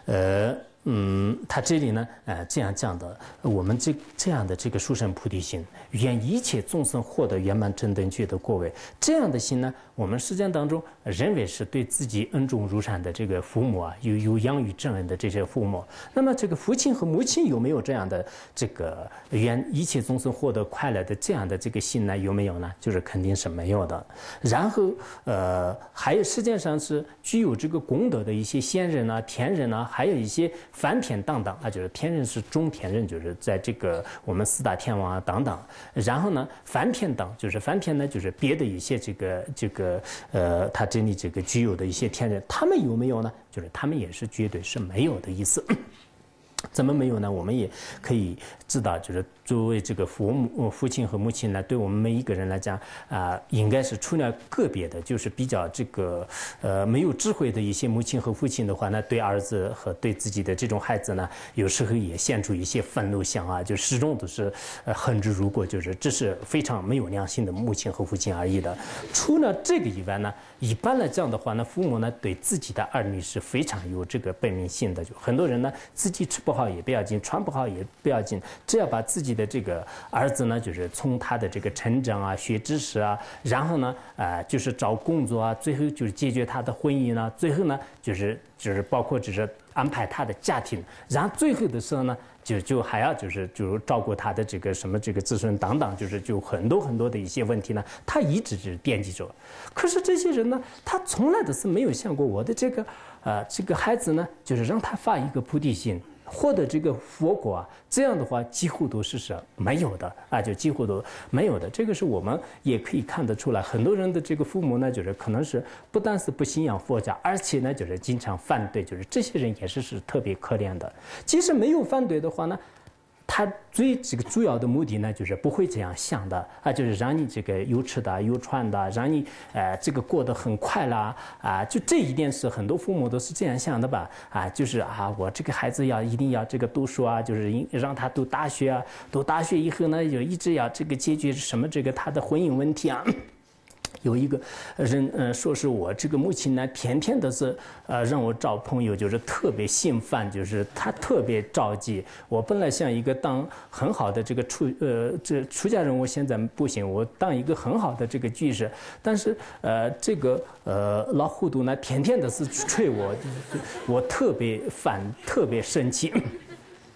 他这里呢，这样讲的，我们这样的这个殊胜菩提心，愿一切众生获得圆满正等觉的果位，这样的心呢，我们实践当中认为是对自己恩重如山的这个父母啊，有养育正恩的这些父母。那么这个父亲和母亲有没有这样的这个愿一切众生获得快乐的这样的这个心呢？有没有呢？就是肯定是没有的。然后还有世界上是具有这个功德的一些仙人啊、天人啊，还有一些梵天等等啊，就是天人是中天人，就是在这个我们四大天王啊等等。然后呢，梵天等就是梵天呢，就是别的一些他这里这个具有的一些天人，他们有没有呢？就是他们也是绝对是没有的意思。怎么没有呢？我们也可以知道，就是作为这个父亲和母亲呢，对我们每一个人来讲应该是除了个别的，就是比较这个没有智慧的一些母亲和父亲的话呢，对儿子和对自己的这种孩子呢，有时候也现出一些愤怒相啊，就始终都是恨之入骨，就是这是非常没有良心的母亲和父亲而已的。除了这个以外呢，一般来讲的话呢，父母呢对自己的儿女是非常有这个本命性的，就很多人呢自己吃不好也不要紧，穿不好也不要紧，只要把自己的这个儿子呢，就是从他的这个成长啊、学知识啊，然后呢，就是找工作啊，最后就是解决他的婚姻啊，最后呢，就是包括就是安排他的家庭，然后最后的时候呢，就还要就是照顾他的这个什么这个子孙等等，就很多的一些问题呢，他一直是惦记着。可是这些人呢，他从来都是没有想过我的这个孩子呢，就是让他发一个菩提心，获得这个佛果啊，这样的话几乎都是没有的啊，就几乎都没有的。这个是我们也可以看得出来，很多人的这个父母呢，就是可能是不但是不信仰佛教，而且呢，就是经常反对，就是这些人也是特别可怜的。即使没有反对的话呢，他最这个主要的目的呢，就是不会这样想的啊，就是让你这个有吃的有穿的，让你这个过得很快啦啊，就这一点是很多父母都是这样想的吧啊，就是我这个孩子一定要这个读书啊，就是让他读大学啊，读大学以后呢，就一直要这个解决什么这个他的婚姻问题啊。有一个人说是我这个母亲呢，天天都是让我找朋友，就是特别心烦，就是她特别着急。我本来想一个当很好的这个出家人，我现在不行，我当一个很好的这个居士，但是这个老糊涂呢，天天都是催我，我特别烦，特别生气。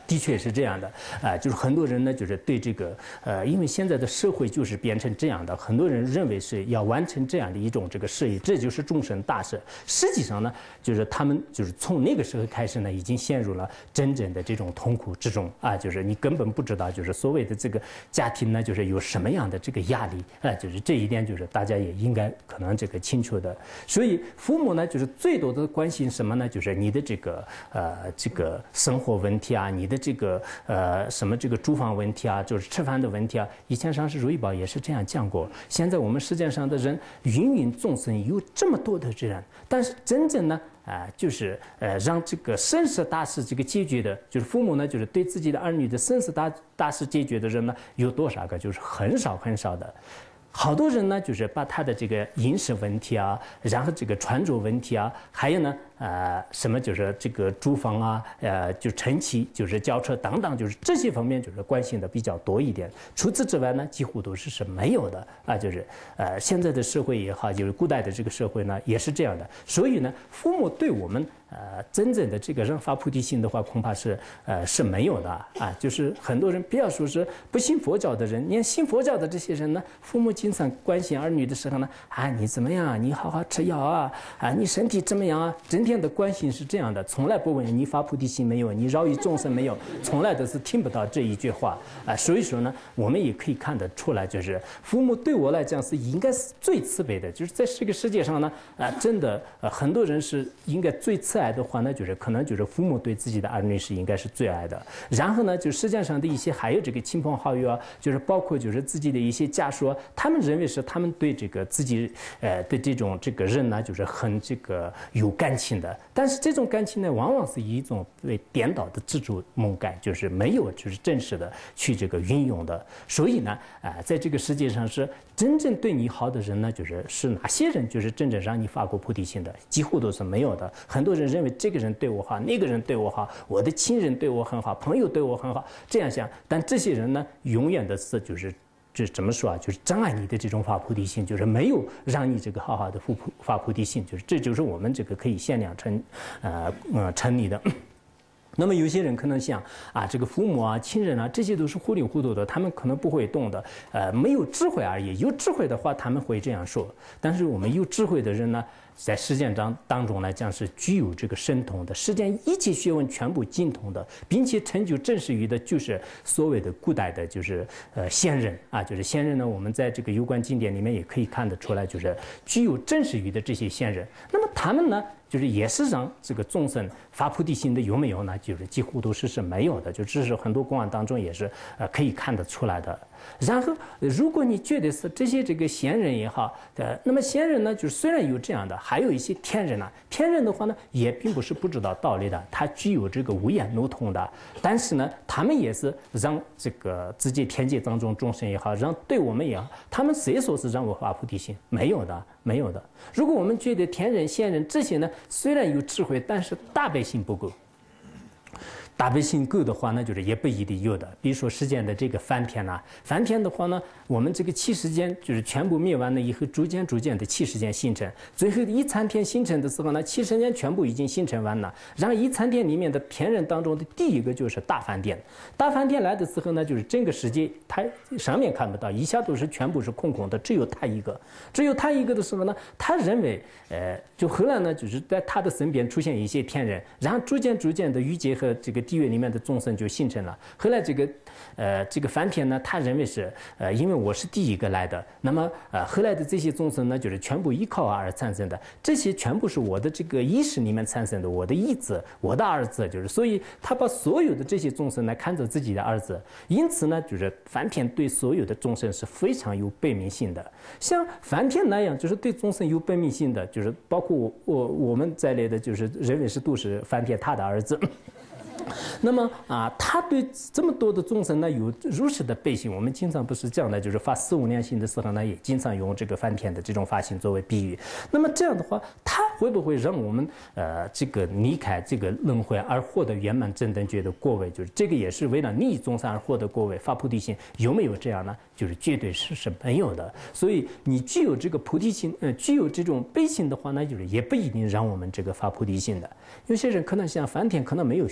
的确是这样的就是很多人呢，就是对这个因为现在的社会就是变成这样的，很多人认为是要完成这样的一种这个事业，这就是终身大事。实际上呢，就是他们就是从那个时候开始呢，已经陷入了真正的这种痛苦之中就是你根本不知道，就是所谓的这个家庭呢，就是有什么样的这个压力就是这一点，就是大家也应该可能这个清楚的。所以父母呢，就是最多的关心什么呢？就是你的这个生活问题你的这个什么这个住房问题就是吃饭的问题以前上师如意宝也是这样讲过。现在我们世界上的人芸芸众生有这么多的人，但是真正呢就是让这个生死大事这个解决的，就是父母呢，就是对自己的儿女的生死大事解决的人呢，有多少个？就是很少很少的。好多人呢，就是把他的这个饮食问题然后这个穿着问题还有呢什么就是这个住房就乘骑就是轿车等等，就是这些方面就是关心的比较多一点。除此之外呢，几乎都是没有的就是现在的社会也好，就是古代的这个社会呢也是这样的。所以呢，父母对我们真正的这个人发菩提心的话，恐怕是没有的就是很多人不要说是不信佛教的人，连信佛教的这些人呢，父母经常关心儿女的时候呢你怎么样？你好好吃药你身体怎么样整天的关心是这样的，从来不问你发菩提心没有，你饶益众生没有，从来都是听不到这一句话所以说呢，我们也可以看得出来，就是父母对我来讲是应该是最慈悲的，就是在这个世界上呢真的很多人是应该最慈爱的话呢，就是可能就是父母对自己的儿女是应该是最爱的。然后呢，就世界上的一些还有这个亲朋好友就是包括就是自己的一些家属他们认为是他们对这个自己的这种这个人呢，就是很这个有感情的。但是这种感情呢，往往是以一种被颠倒的自主梦感，就是没有就是真实的去这个运用的。所以呢在这个世界上是真正对你好的人呢，是哪些人就是真正让你发过菩提心的，几乎都是没有的。很多人认为这个人对我好，那个人对我好，我的亲人对我很好，朋友对我很好，这样想。但这些人呢，永远的是就是怎么说就是障碍你的这种发菩提心，就是没有让你这个好好的发菩提心，这就是我们这个可以限量成立的。那么有些人可能想这个父母亲人这些都是糊里糊涂的，他们可能不会动的，没有智慧而已。有智慧的话，他们会这样说。但是我们有智慧的人呢，在实践当中来讲是具有这个神通的，实践一切学问全部精通的，并且成就正实语的，就是所谓的古代的就是仙人就是仙人呢，我们在这个有关经典里面也可以看得出来，就是具有正实语的这些仙人。那么他们呢，就是也是让这个众生发菩提心的有没有呢？就是几乎都是没有的，就这是很多公案当中也是可以看得出来的。然后如果你觉得是这些这个仙人也好那么仙人呢，就是虽然有这样的，还有一些天人天人的话呢，也并不是不知道道理的，他具有这个五眼如通的，但是呢，他们也是让这个自己天界当中众生也好，让对我们也好，他们谁说是让我发菩提心？没有的，没有的。如果我们觉得天人仙人这些呢，虽然有智慧，但是大百姓不够。大百姓够的话呢，就是也不一定有的。比如说世间的这个梵天梵天的话呢，我们这个七世间就是全部灭完了以后，逐渐的七世间形成，最后一参天形成的时候呢，七世间全部已经形成完了。然后一参天里面的天人当中的第一个就是大梵天。大梵天来的时候呢，就是整个世界它上面看不到，一下都是全部是空空的，只有他一个。只有他一个的时候呢，他认为就后来呢，就是在他的身边出现一些天人，然后逐渐的欲界和这个地狱里面的众生就形成了。后来这个梵天呢，他认为是因为我是第一个来的，那么后来的这些众生呢，就是全部依靠而产生的，这些全部是我的这个意识里面产生的，我的义子，我的儿子，就是所以他把所有的这些众生呢看作自己的儿子，因此呢，就是梵天对所有的众生是非常有悲悯心的。像梵天那样，就是对众生有悲悯心的，就是包括我们在内的，就是认为是都是梵天他的儿子。那么他对这么多的众生呢有如实的悲心。我们经常不是这样的，就是发四无量心的时候呢，也经常用这个梵天的这种发心作为比喻。那么这样的话，他会不会让我们这个离开这个轮回而获得圆满正等觉的果位？就是这个也是为了利益众生而获得果位，发菩提心有没有这样呢？就是绝对是没有的。所以你具有这个菩提心，具有这种悲心的话呢，就是也不一定让我们这个发菩提心的。有些人可能像梵天可能没有学佛，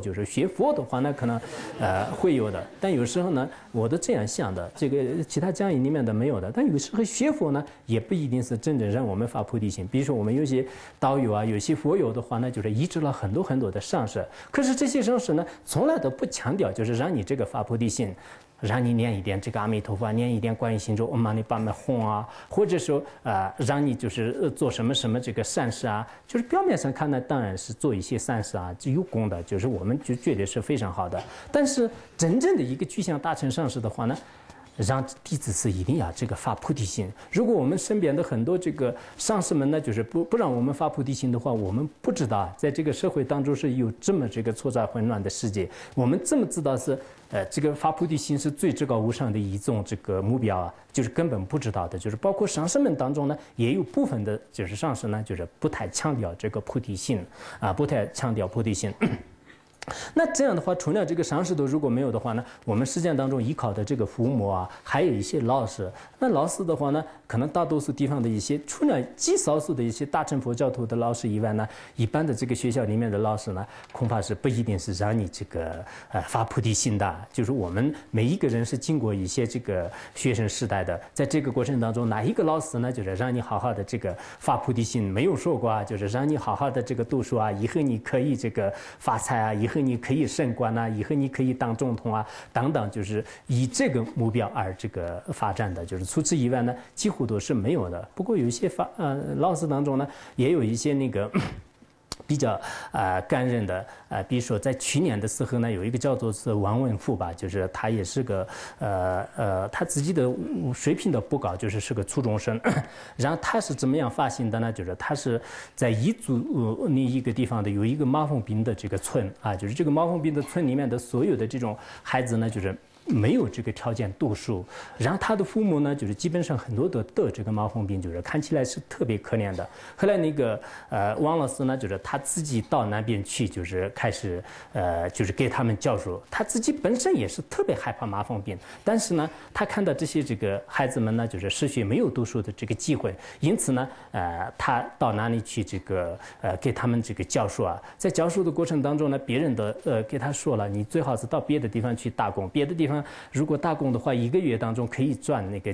就是学佛的话呢，可能会有的。但有时候呢，我都这样想的，这个其他讲义里面的没有的。但有时候学佛呢，也不一定是真正让我们发菩提心。比如说我们有些道友啊，有些佛友的话呢，就是移植了很多很多的上师，可是这些上师呢，从来都不强调就是让你这个发菩提心。让你念一点这个阿弥陀佛，念一点观音心咒，唵嘛呢叭咪吽啊，或者说让你就是做什么什么这个善事啊，就是表面上看呢，当然是做一些善事啊，有功的，就是我们就觉得是非常好的。但是真正的一个具象大乘上师的话呢，让弟子是一定要这个发菩提心。如果我们身边的很多这个上师们呢，就是不让我们发菩提心的话，我们不知道在这个社会当中是有这么这个错杂混乱的世界。我们这么知道是这个发菩提心是最至高无上的一种这个目标啊，就是根本不知道的。就是包括上师们当中呢，也有部分的就是上师呢，就是不太强调这个菩提心啊，不太强调菩提心。那这样的话，除了这个上师都如果没有的话呢，我们实践当中依靠的这个父母啊，还有一些老师。那老师的话呢，可能大多数地方的一些，除了极少数的一些大乘佛教徒的老师以外呢，一般的这个学校里面的老师呢，恐怕是不一定是让你这个发菩提心的。就是我们每一个人是经过一些这个学生时代的，在这个过程当中，哪一个老师呢，就是让你好好的这个发菩提心，没有说过啊，就是让你好好的这个读书啊，以后你可以这个发财啊，以后你可以升官啊，以后你可以当总统啊，等等，就是以这个目标而这个发展的。就是除此以外呢，几乎都是没有的。不过有一些老师当中呢，也有一些那个比较干任的比如说在去年的时候呢，有一个叫做是王文富吧，就是他也是个他自己的水平都不高，就是个初中生。然后他是怎么样发行的呢？就是他是在彝族那一个地方的有一个麻风病的这个村啊，就是这个麻风病的村里面的所有的这种孩子呢，就是没有这个条件读书，然后他的父母呢，就是基本上很多都得这个麻风病，就是看起来是特别可怜的。后来那个王老师呢，就是他自己到那边去，就是开始就是给他们教书。他自己本身也是特别害怕麻风病，但是呢，他看到这些这个孩子们呢，就是失学没有读书的这个机会，因此呢，他到哪里去这个给他们这个教书啊？在教书的过程当中呢，别人都给他说了，你最好是到别的地方去打工，别的地方。如果打工的话，一个月当中可以赚那个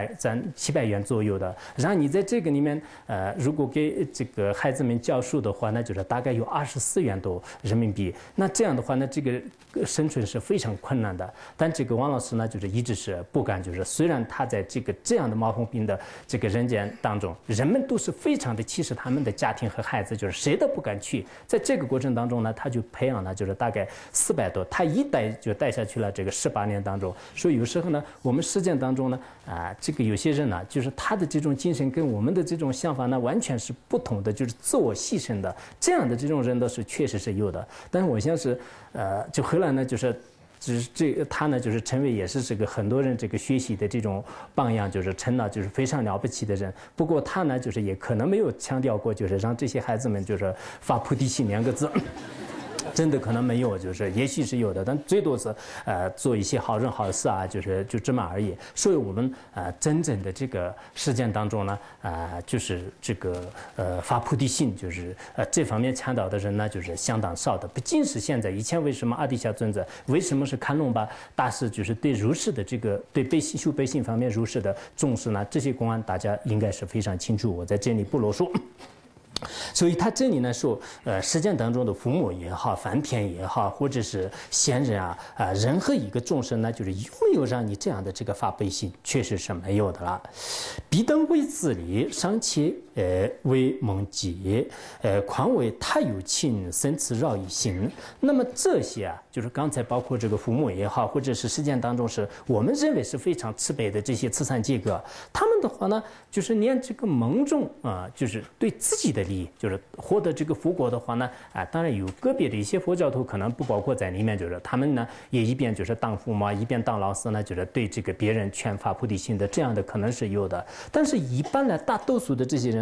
700元左右的。然后你在这个里面，如果给这个孩子们教书的话，那就是大概有24元多人民币。那这样的话呢，这个生存是非常困难的。但这个王老师呢，就是一直是不敢，就是虽然他在这样的麻风病的这个人间当中，人们都是非常的歧视他们的家庭和孩子，就是谁都不敢去。在这个过程当中呢，他就培养了就是大概400多，他一代就带下去了这个18年当中。所以有时候呢，我们实践当中呢，这个有些人呢，就是他的这种精神跟我们的这种想法呢，完全是不同的，就是自我牺牲的。这样的这种人都是确实是有的。但是我想是，就后来呢，就是他呢，就是成为也是这个很多人这个学习的这种榜样，就是成了就是非常了不起的人。不过他呢，就是也可能没有强调过，就是让这些孩子们就是发菩提心2个字。真的可能没有，就是也许是有的，但最多是做一些好人好事啊，就这么而已。所以我们真正的这个实践当中呢，就是这个发菩提心，就是这方面强调的人呢，就是相当少的。不仅是现在，以前为什么阿底峡尊者，为什么是堪隆巴大师，就是对儒释的这个对修悲心方面儒释的重视呢？这些公案大家应该是非常清楚，我在这里不啰嗦。所以他这里呢说，实践当中的父母也好，梵天也好，或者是仙人啊，任何一个众生呢，就是有没有让你这样的这个发悲心，确实是没有的了。彼等为自利，尚且为蒙疾，况为他有情，生慈饶益心。那么这些啊，就是刚才包括这个父母也好，或者是实践当中是我们认为是非常慈悲的这些慈善机构，他们的话呢，就是连这个蒙众啊，就是对自己的利益，就是获得这个福果的话呢，当然有个别的一些佛教徒可能不包括在里面，就是他们呢也一边就是当父母，一边当老师呢，就是对这个别人劝发菩提心的，这样的可能是有的。但是一般呢，大多数的这些人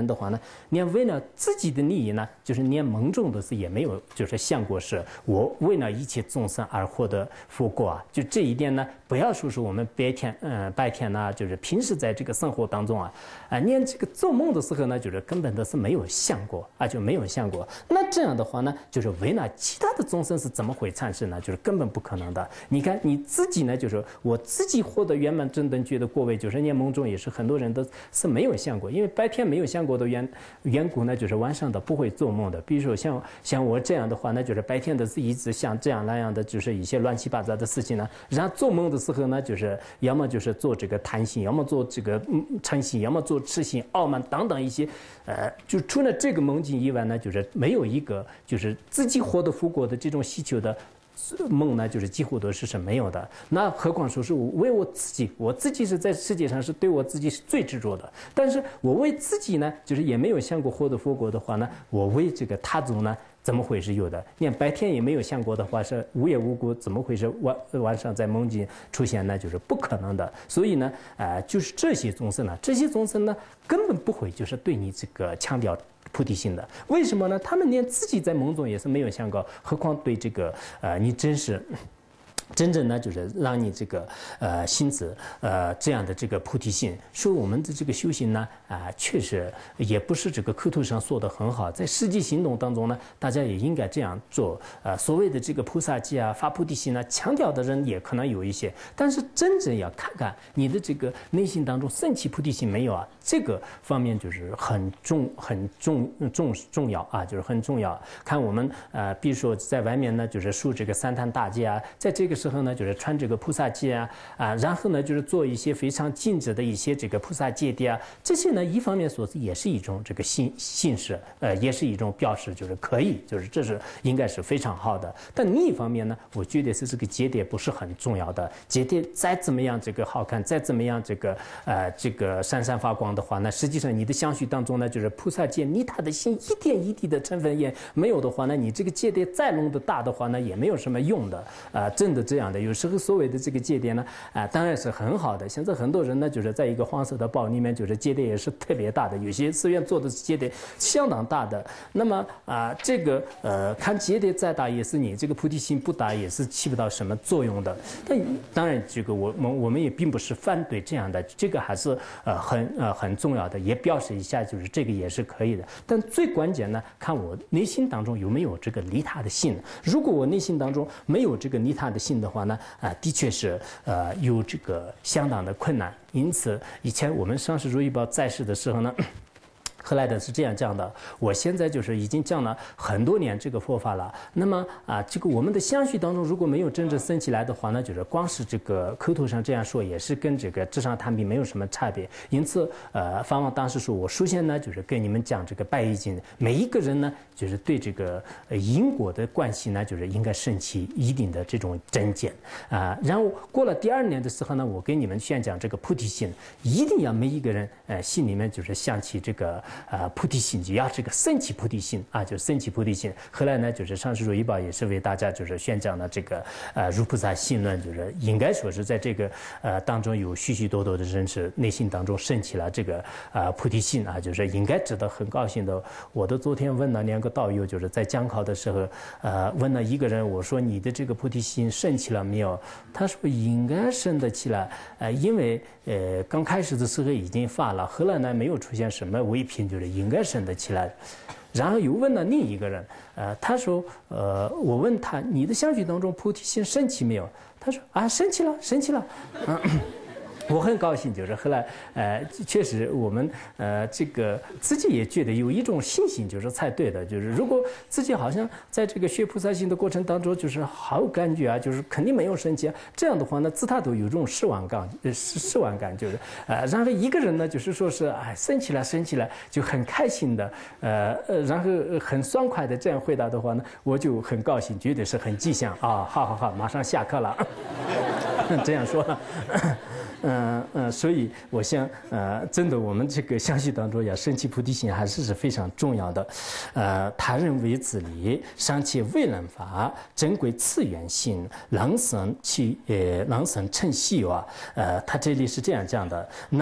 人的话呢，连为了自己的利益呢，就是连梦中的事也没有，就是想过是我为了一切众生而获得福果啊。就这一点呢，不要说是我们白天呢，就是平时在这个生活当中啊，连这个做梦的时候呢，就是根本都是没有想过啊，就没有想过。那这样的话呢，就是为了其他的众生是怎么会产生呢？就是根本不可能的。你看你自己呢，就是我自己获得圆满正等觉的果位，就是连梦中也是很多人都是没有想过，因为白天没有想过的缘故呢，就是晚上的不会做梦的。比如说像我这样的话呢，就是白天的是一直想这样那样的，就是一些乱七八糟的事情呢。然后做梦的时候呢，就是要么就是做这个贪心，要么做这个嗔心，要么做痴心、傲慢等等一些，就除了这个梦境以外呢，就是没有一个就是自己获得福果的这种需求的梦呢，就是几乎都是没有的。那何况说是我为我自己是在世界上是对我自己是最执着的。但是我为自己呢，就是也没有想过获得佛果的话呢，我为这个他族呢，怎么会是有的？连白天也没有想过的话，是无缘无故怎么会是晚上在梦境出现呢？就是不可能的。所以呢，就是这些众生呢，根本不会就是对你这个强调菩提心的。为什么呢？他们连自己在梦中也是没有想过，何况对这个你真正呢，就是让你这个心子这样的这个菩提心，说我们的这个修行呢确实也不是这个口头上说的很好，在实际行动当中呢，大家也应该这样做。所谓的这个菩萨戒啊、发菩提心呢，强调的人也可能有一些，但是真正要看看你的这个内心当中升起菩提心没有啊，这个方面就是很重要啊，就是很重要。看我们比如说在外面呢，就是受这个三坛大戒啊，在这个时候呢，就是穿这个菩萨戒啊，然后呢，就是做一些非常精致的一些这个菩萨戒谛啊，这些呢，一方面说是也是一种这个信誓，也是一种表示，就是可以，就是这是应该是非常好的。但另一方面呢，我觉得是这个戒谛不是很重要的，戒谛再怎么样这个好看，再怎么样这个闪闪发光的话呢，实际上你的相续当中呢，就是菩萨戒，你他的心一点一滴的成分也没有的话呢，你这个戒谛再弄得大的话呢，也没有什么用的。真的这样的，有时候所谓的这个戒谛呢，当然是很好的。现在很多人呢，就是在一个黄色的包里面，就是戒谛也是特别大的，有些寺院做的戒谛相当大的。那么这个看戒谛再大，也是你这个菩提心不大，也是起不到什么作用的。但当然，这个我们也并不是反对这样的，这个还是很重要的，也表示一下，就是这个也是可以的。但最关键呢，看我内心当中有没有这个利他的心。如果我内心当中没有这个利他的心的话呢，的确是有这个相当的困难。因此，以前我们上师如意宝在世的时候呢，后来的是这样讲的，我现在就是已经讲了很多年这个佛法了。那么这个我们的相续当中如果没有真正升起来的话呢，就是光是这个口头上这样说，也是跟这个智商谈比没有什么差别。因此，法王当时说，我首先呢就是跟你们讲这个拜易经，每一个人呢就是对这个因果的关系呢，就是应该升起一定的这种真见然后过了第2年的时候呢，我给你们宣讲这个菩提心，一定要每一个人心里面就是想起这个菩提心，就要这个升起菩提心就升起菩提心。后来呢，就是上师如意宝也是为大家就是宣讲了这个如菩萨心论，就是应该说是在这个当中有许许多多的人是内心当中升起了这个菩提心就是应该值得很高兴的。我都昨天问了2个道友，就是在讲考的时候问了一个人，我说你的这个菩提心升起了没有？他说应该升得起来，因为刚开始的时候已经发了，后来呢没有出现什么违品，就是应该升得起来。然后又问了另一个人，他说我问他你的相续当中菩提心升起没有？他说升起了，升起了。我很高兴，就是后来确实我们这个自己也觉得有一种信心，就是才对的。就是如果自己好像在这个学菩萨行的过程当中，就是好有感觉就是肯定没有升起这样的话呢，自他都有这种失望感，就是然后一个人呢，就是说是升起来，升起来就很开心的，然后很爽快的这样回答的话呢，我就很高兴，绝对是很吉祥好，马上下课了，这样说了。所以我想，真的，我们这个相续当中要升起菩提心，还是非常重要的。他人为自利，尚且未能发，珍贵次元心，能生成希望。他这里是这样讲的。那么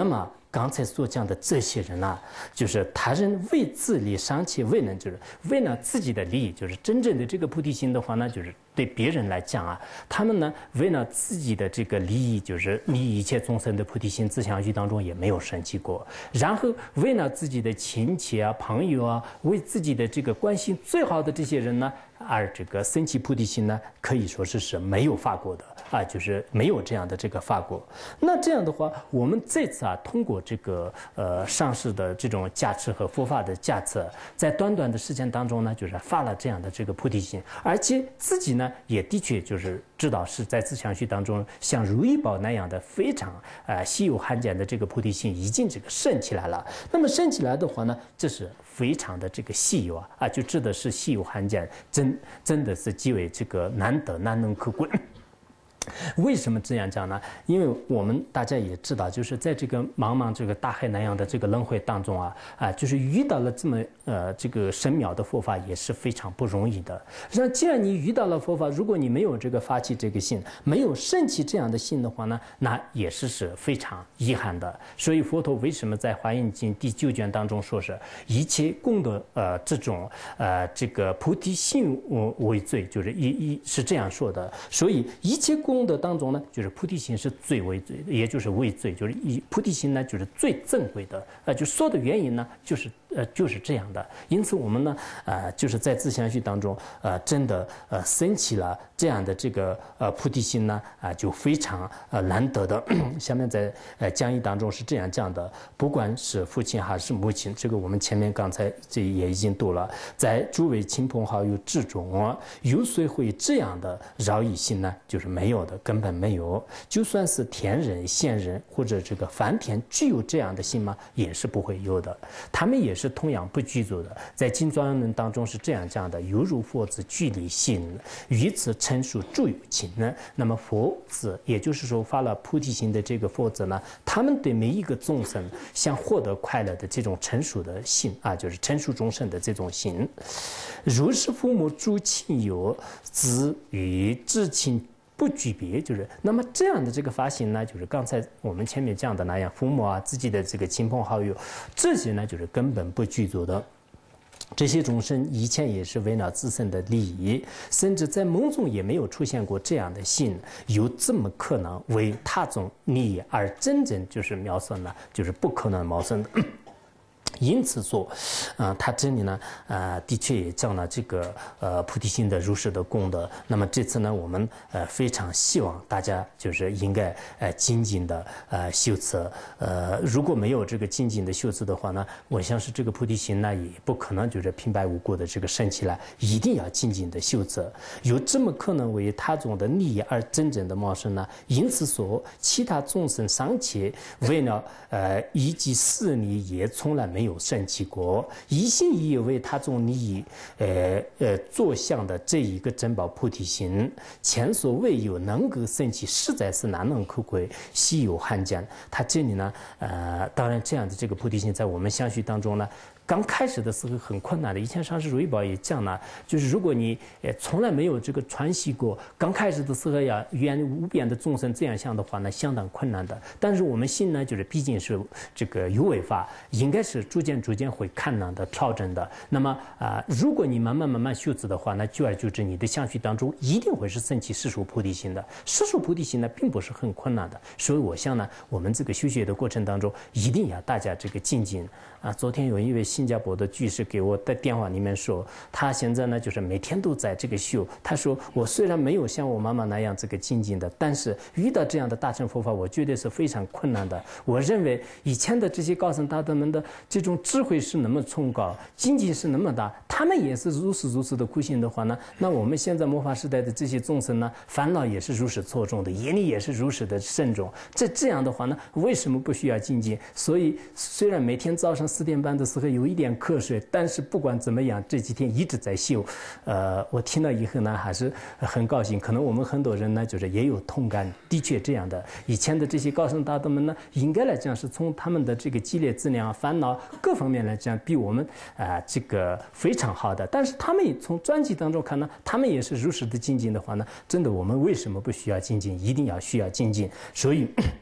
刚才所讲的这些人啊，就是他人为自利，尚且未能，就是为了自己的利益，就是真正的这个菩提心的话呢，就是对别人来讲啊，他们呢为了自己的这个利益，就是利益一切众生的菩提心，自相续当中也没有升起过。然后为了自己的亲戚啊、朋友啊，为自己的这个关系最好的这些人呢，而这个升起菩提心呢，可以说是没有发过的啊，就是没有这样的这个发过。那这样的话，我们这次啊，通过这个上师的这种加持和佛法的加持，在短短的时间当中呢，就是发了这样的这个菩提心，而且自己呢也的确就是知道是在自相续当中，像如意宝那样的非常稀有罕见的这个菩提心已经这个升起来了。那么升起来的话呢，这是非常的这个稀有啊，就指的是稀有罕见，真的是极为这个难得难能可贵。为什么这样讲呢？因为我们大家也知道，就是在这个茫茫这个大海那样的这个轮回当中啊，就是遇到了这么这个深妙的佛法也是非常不容易的。那既然你遇到了佛法，如果你没有这个发起这个心，没有升起这样的心的话呢，那也是非常遗憾的。所以佛陀为什么在《华严经》第9卷当中说是一切功德这种这个菩提心为最，就是是这样说的。所以一切功德当中呢，就是菩提心是最为最的，也就是为最，就是菩提心呢就是最珍贵的。就说的原因呢，就是这样的。因此我们呢，就是在自相续当中，真的升起了这样的这个菩提心呢，就非常难得的。下面在讲义当中是这样讲的：不管是父亲还是母亲，这个我们前面刚才这也已经读了，在诸位亲朋好友之中，有谁会这样的饶益心呢？就是没有的，根本没有。就算是天人、仙人或者这个梵天具有这样的心吗？也是不会有的。他们也是同样不具足的。在经庄论当中是这样讲的：犹如佛子具离心，于此陈述诸有情呢。那么佛子，也就是说发了菩提心的这个佛子呢，他们对每一个众生想获得快乐的这种陈述的心就是陈述众生的这种心。如是父母诸亲友，子与至亲不具别，就是那么这样的这个发心呢，就是刚才我们前面讲的那样，父母自己的这个亲朋好友，这些呢就是根本不具足的。这些众生以前也是为了自身的利益，甚至在梦中也没有出现过这样的心，有这么可能为他种利益而真正就是描述呢，就是不可能谋生的。因此说，他这里呢，的确也讲了这个菩提心的如是的功德。那么这次呢，我们非常希望大家就是应该精进的修持。如果没有这个精进的修持的话呢，我想是这个菩提心呢，也不可能就是平白无故的这个升起来，一定要精进的修持。有这么可能为他种的利益而真正的茂盛呢？因此说，其他众生尚且为了一己私利，也从来没有升起过，一心一意为他种利益着想的这一个珍宝菩提心，前所未有能够升起，实在是难能可贵，稀有罕见。他这里呢，当然这样的这个菩提心在我们相续当中呢，刚开始的时候很困难的。以前上师如意宝也讲了，就是如果你从来没有这个传习过，刚开始的时候呀，缘无边的众生这样想的话呢，相当困难的。但是我们心呢，就是毕竟是这个有为法，应该是逐渐会看难的调整的。那么如果你慢慢修持的话，那久而久之，你的相续当中一定会是升起世俗菩提心的。世俗菩提心呢，并不是很困难的。所以我想呢，我们这个修学的过程当中，一定要大家这个精进。昨天有一位新加坡的居士给我在电话里面说，他现在呢就是每天都在这个修。他说，我虽然没有像我妈妈那样这个精进的，但是遇到这样的大乘佛法，我觉得是非常困难的。我认为以前的这些高僧大德们的这种智慧是那么崇高，精进是那么大，他们也是如此的苦行的话呢，那我们现在末法时代的这些众生呢，烦恼也是如此错重的，业力也是如此的慎重。这样的话呢，为什么不需要精进？所以虽然每天早上4点半的时候有一点瞌睡，但是不管怎么样，这几天一直在修。我听了以后呢，还是很高兴。可能我们很多人呢，就是也有同感，的确这样的。以前的这些高僧大德们呢，应该来讲是从他们的这个积累质量、烦恼各方面来讲，比我们这个非常好的。但是他们从专辑当中看呢，他们也是如实的精进的话呢，真的我们为什么不需要精进？一定要需要精进。所以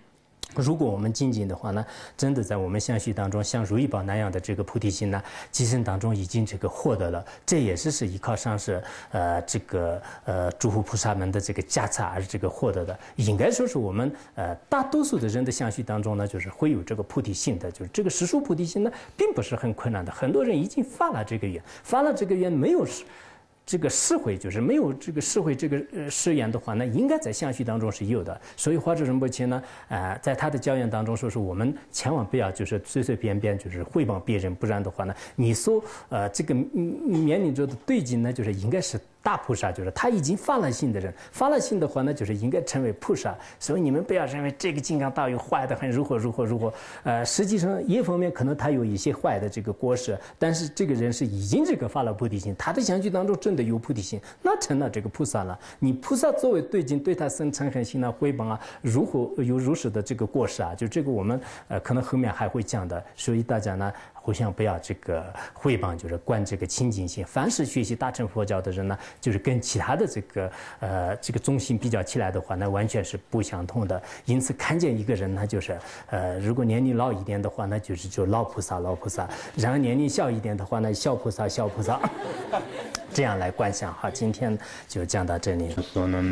如果我们精进的话呢，真的在我们相续当中，像如意宝那样的这个菩提心呢，今生当中已经这个获得了，这也是依靠上是诸佛菩萨们的这个加持而这个获得的。应该说是我们大多数的人的相续当中呢，就是会有这个菩提心的，就是这个实数菩提心呢，并不是很困难的，很多人已经发了这个愿，发了这个愿没有这个释慧，就是没有这个释慧这个誓言的话呢，应该在相续当中是有的。所以华住仁波切呢，在他的教言当中说是我们千万不要就是随随便便就是诽谤别人，不然的话呢，你所这个面临着的对境呢，就是应该是大菩萨，就是他已经发了心的人，发了心的话呢，就是应该成为菩萨。所以你们不要认为这个金刚道有坏的很如何，实际上一方面可能他有一些坏的这个过失，但是这个人是已经这个发了菩提心，他的相续当中真的有菩提心，那成了这个菩萨了。你菩萨作为对境，对他生嗔恨心啊、诽谤啊，如何有如实的这个过失啊？就这个我们可能后面还会讲的。所以大家呢，互相不要这个诽谤，就是观这个清净心。凡是学习大乘佛教的人呢，就是跟其他的这个宗信比较起来的话，那完全是不相同的。因此看见一个人呢，就是如果年龄老一点的话，那就老菩萨；然后年龄小一点的话呢，小菩萨。这样来观想。好，今天就讲到这里。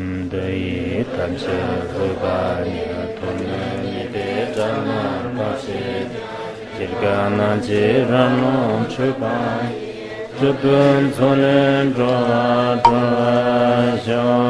Jirgana jirano chupai, chupun tsonen droa droa shao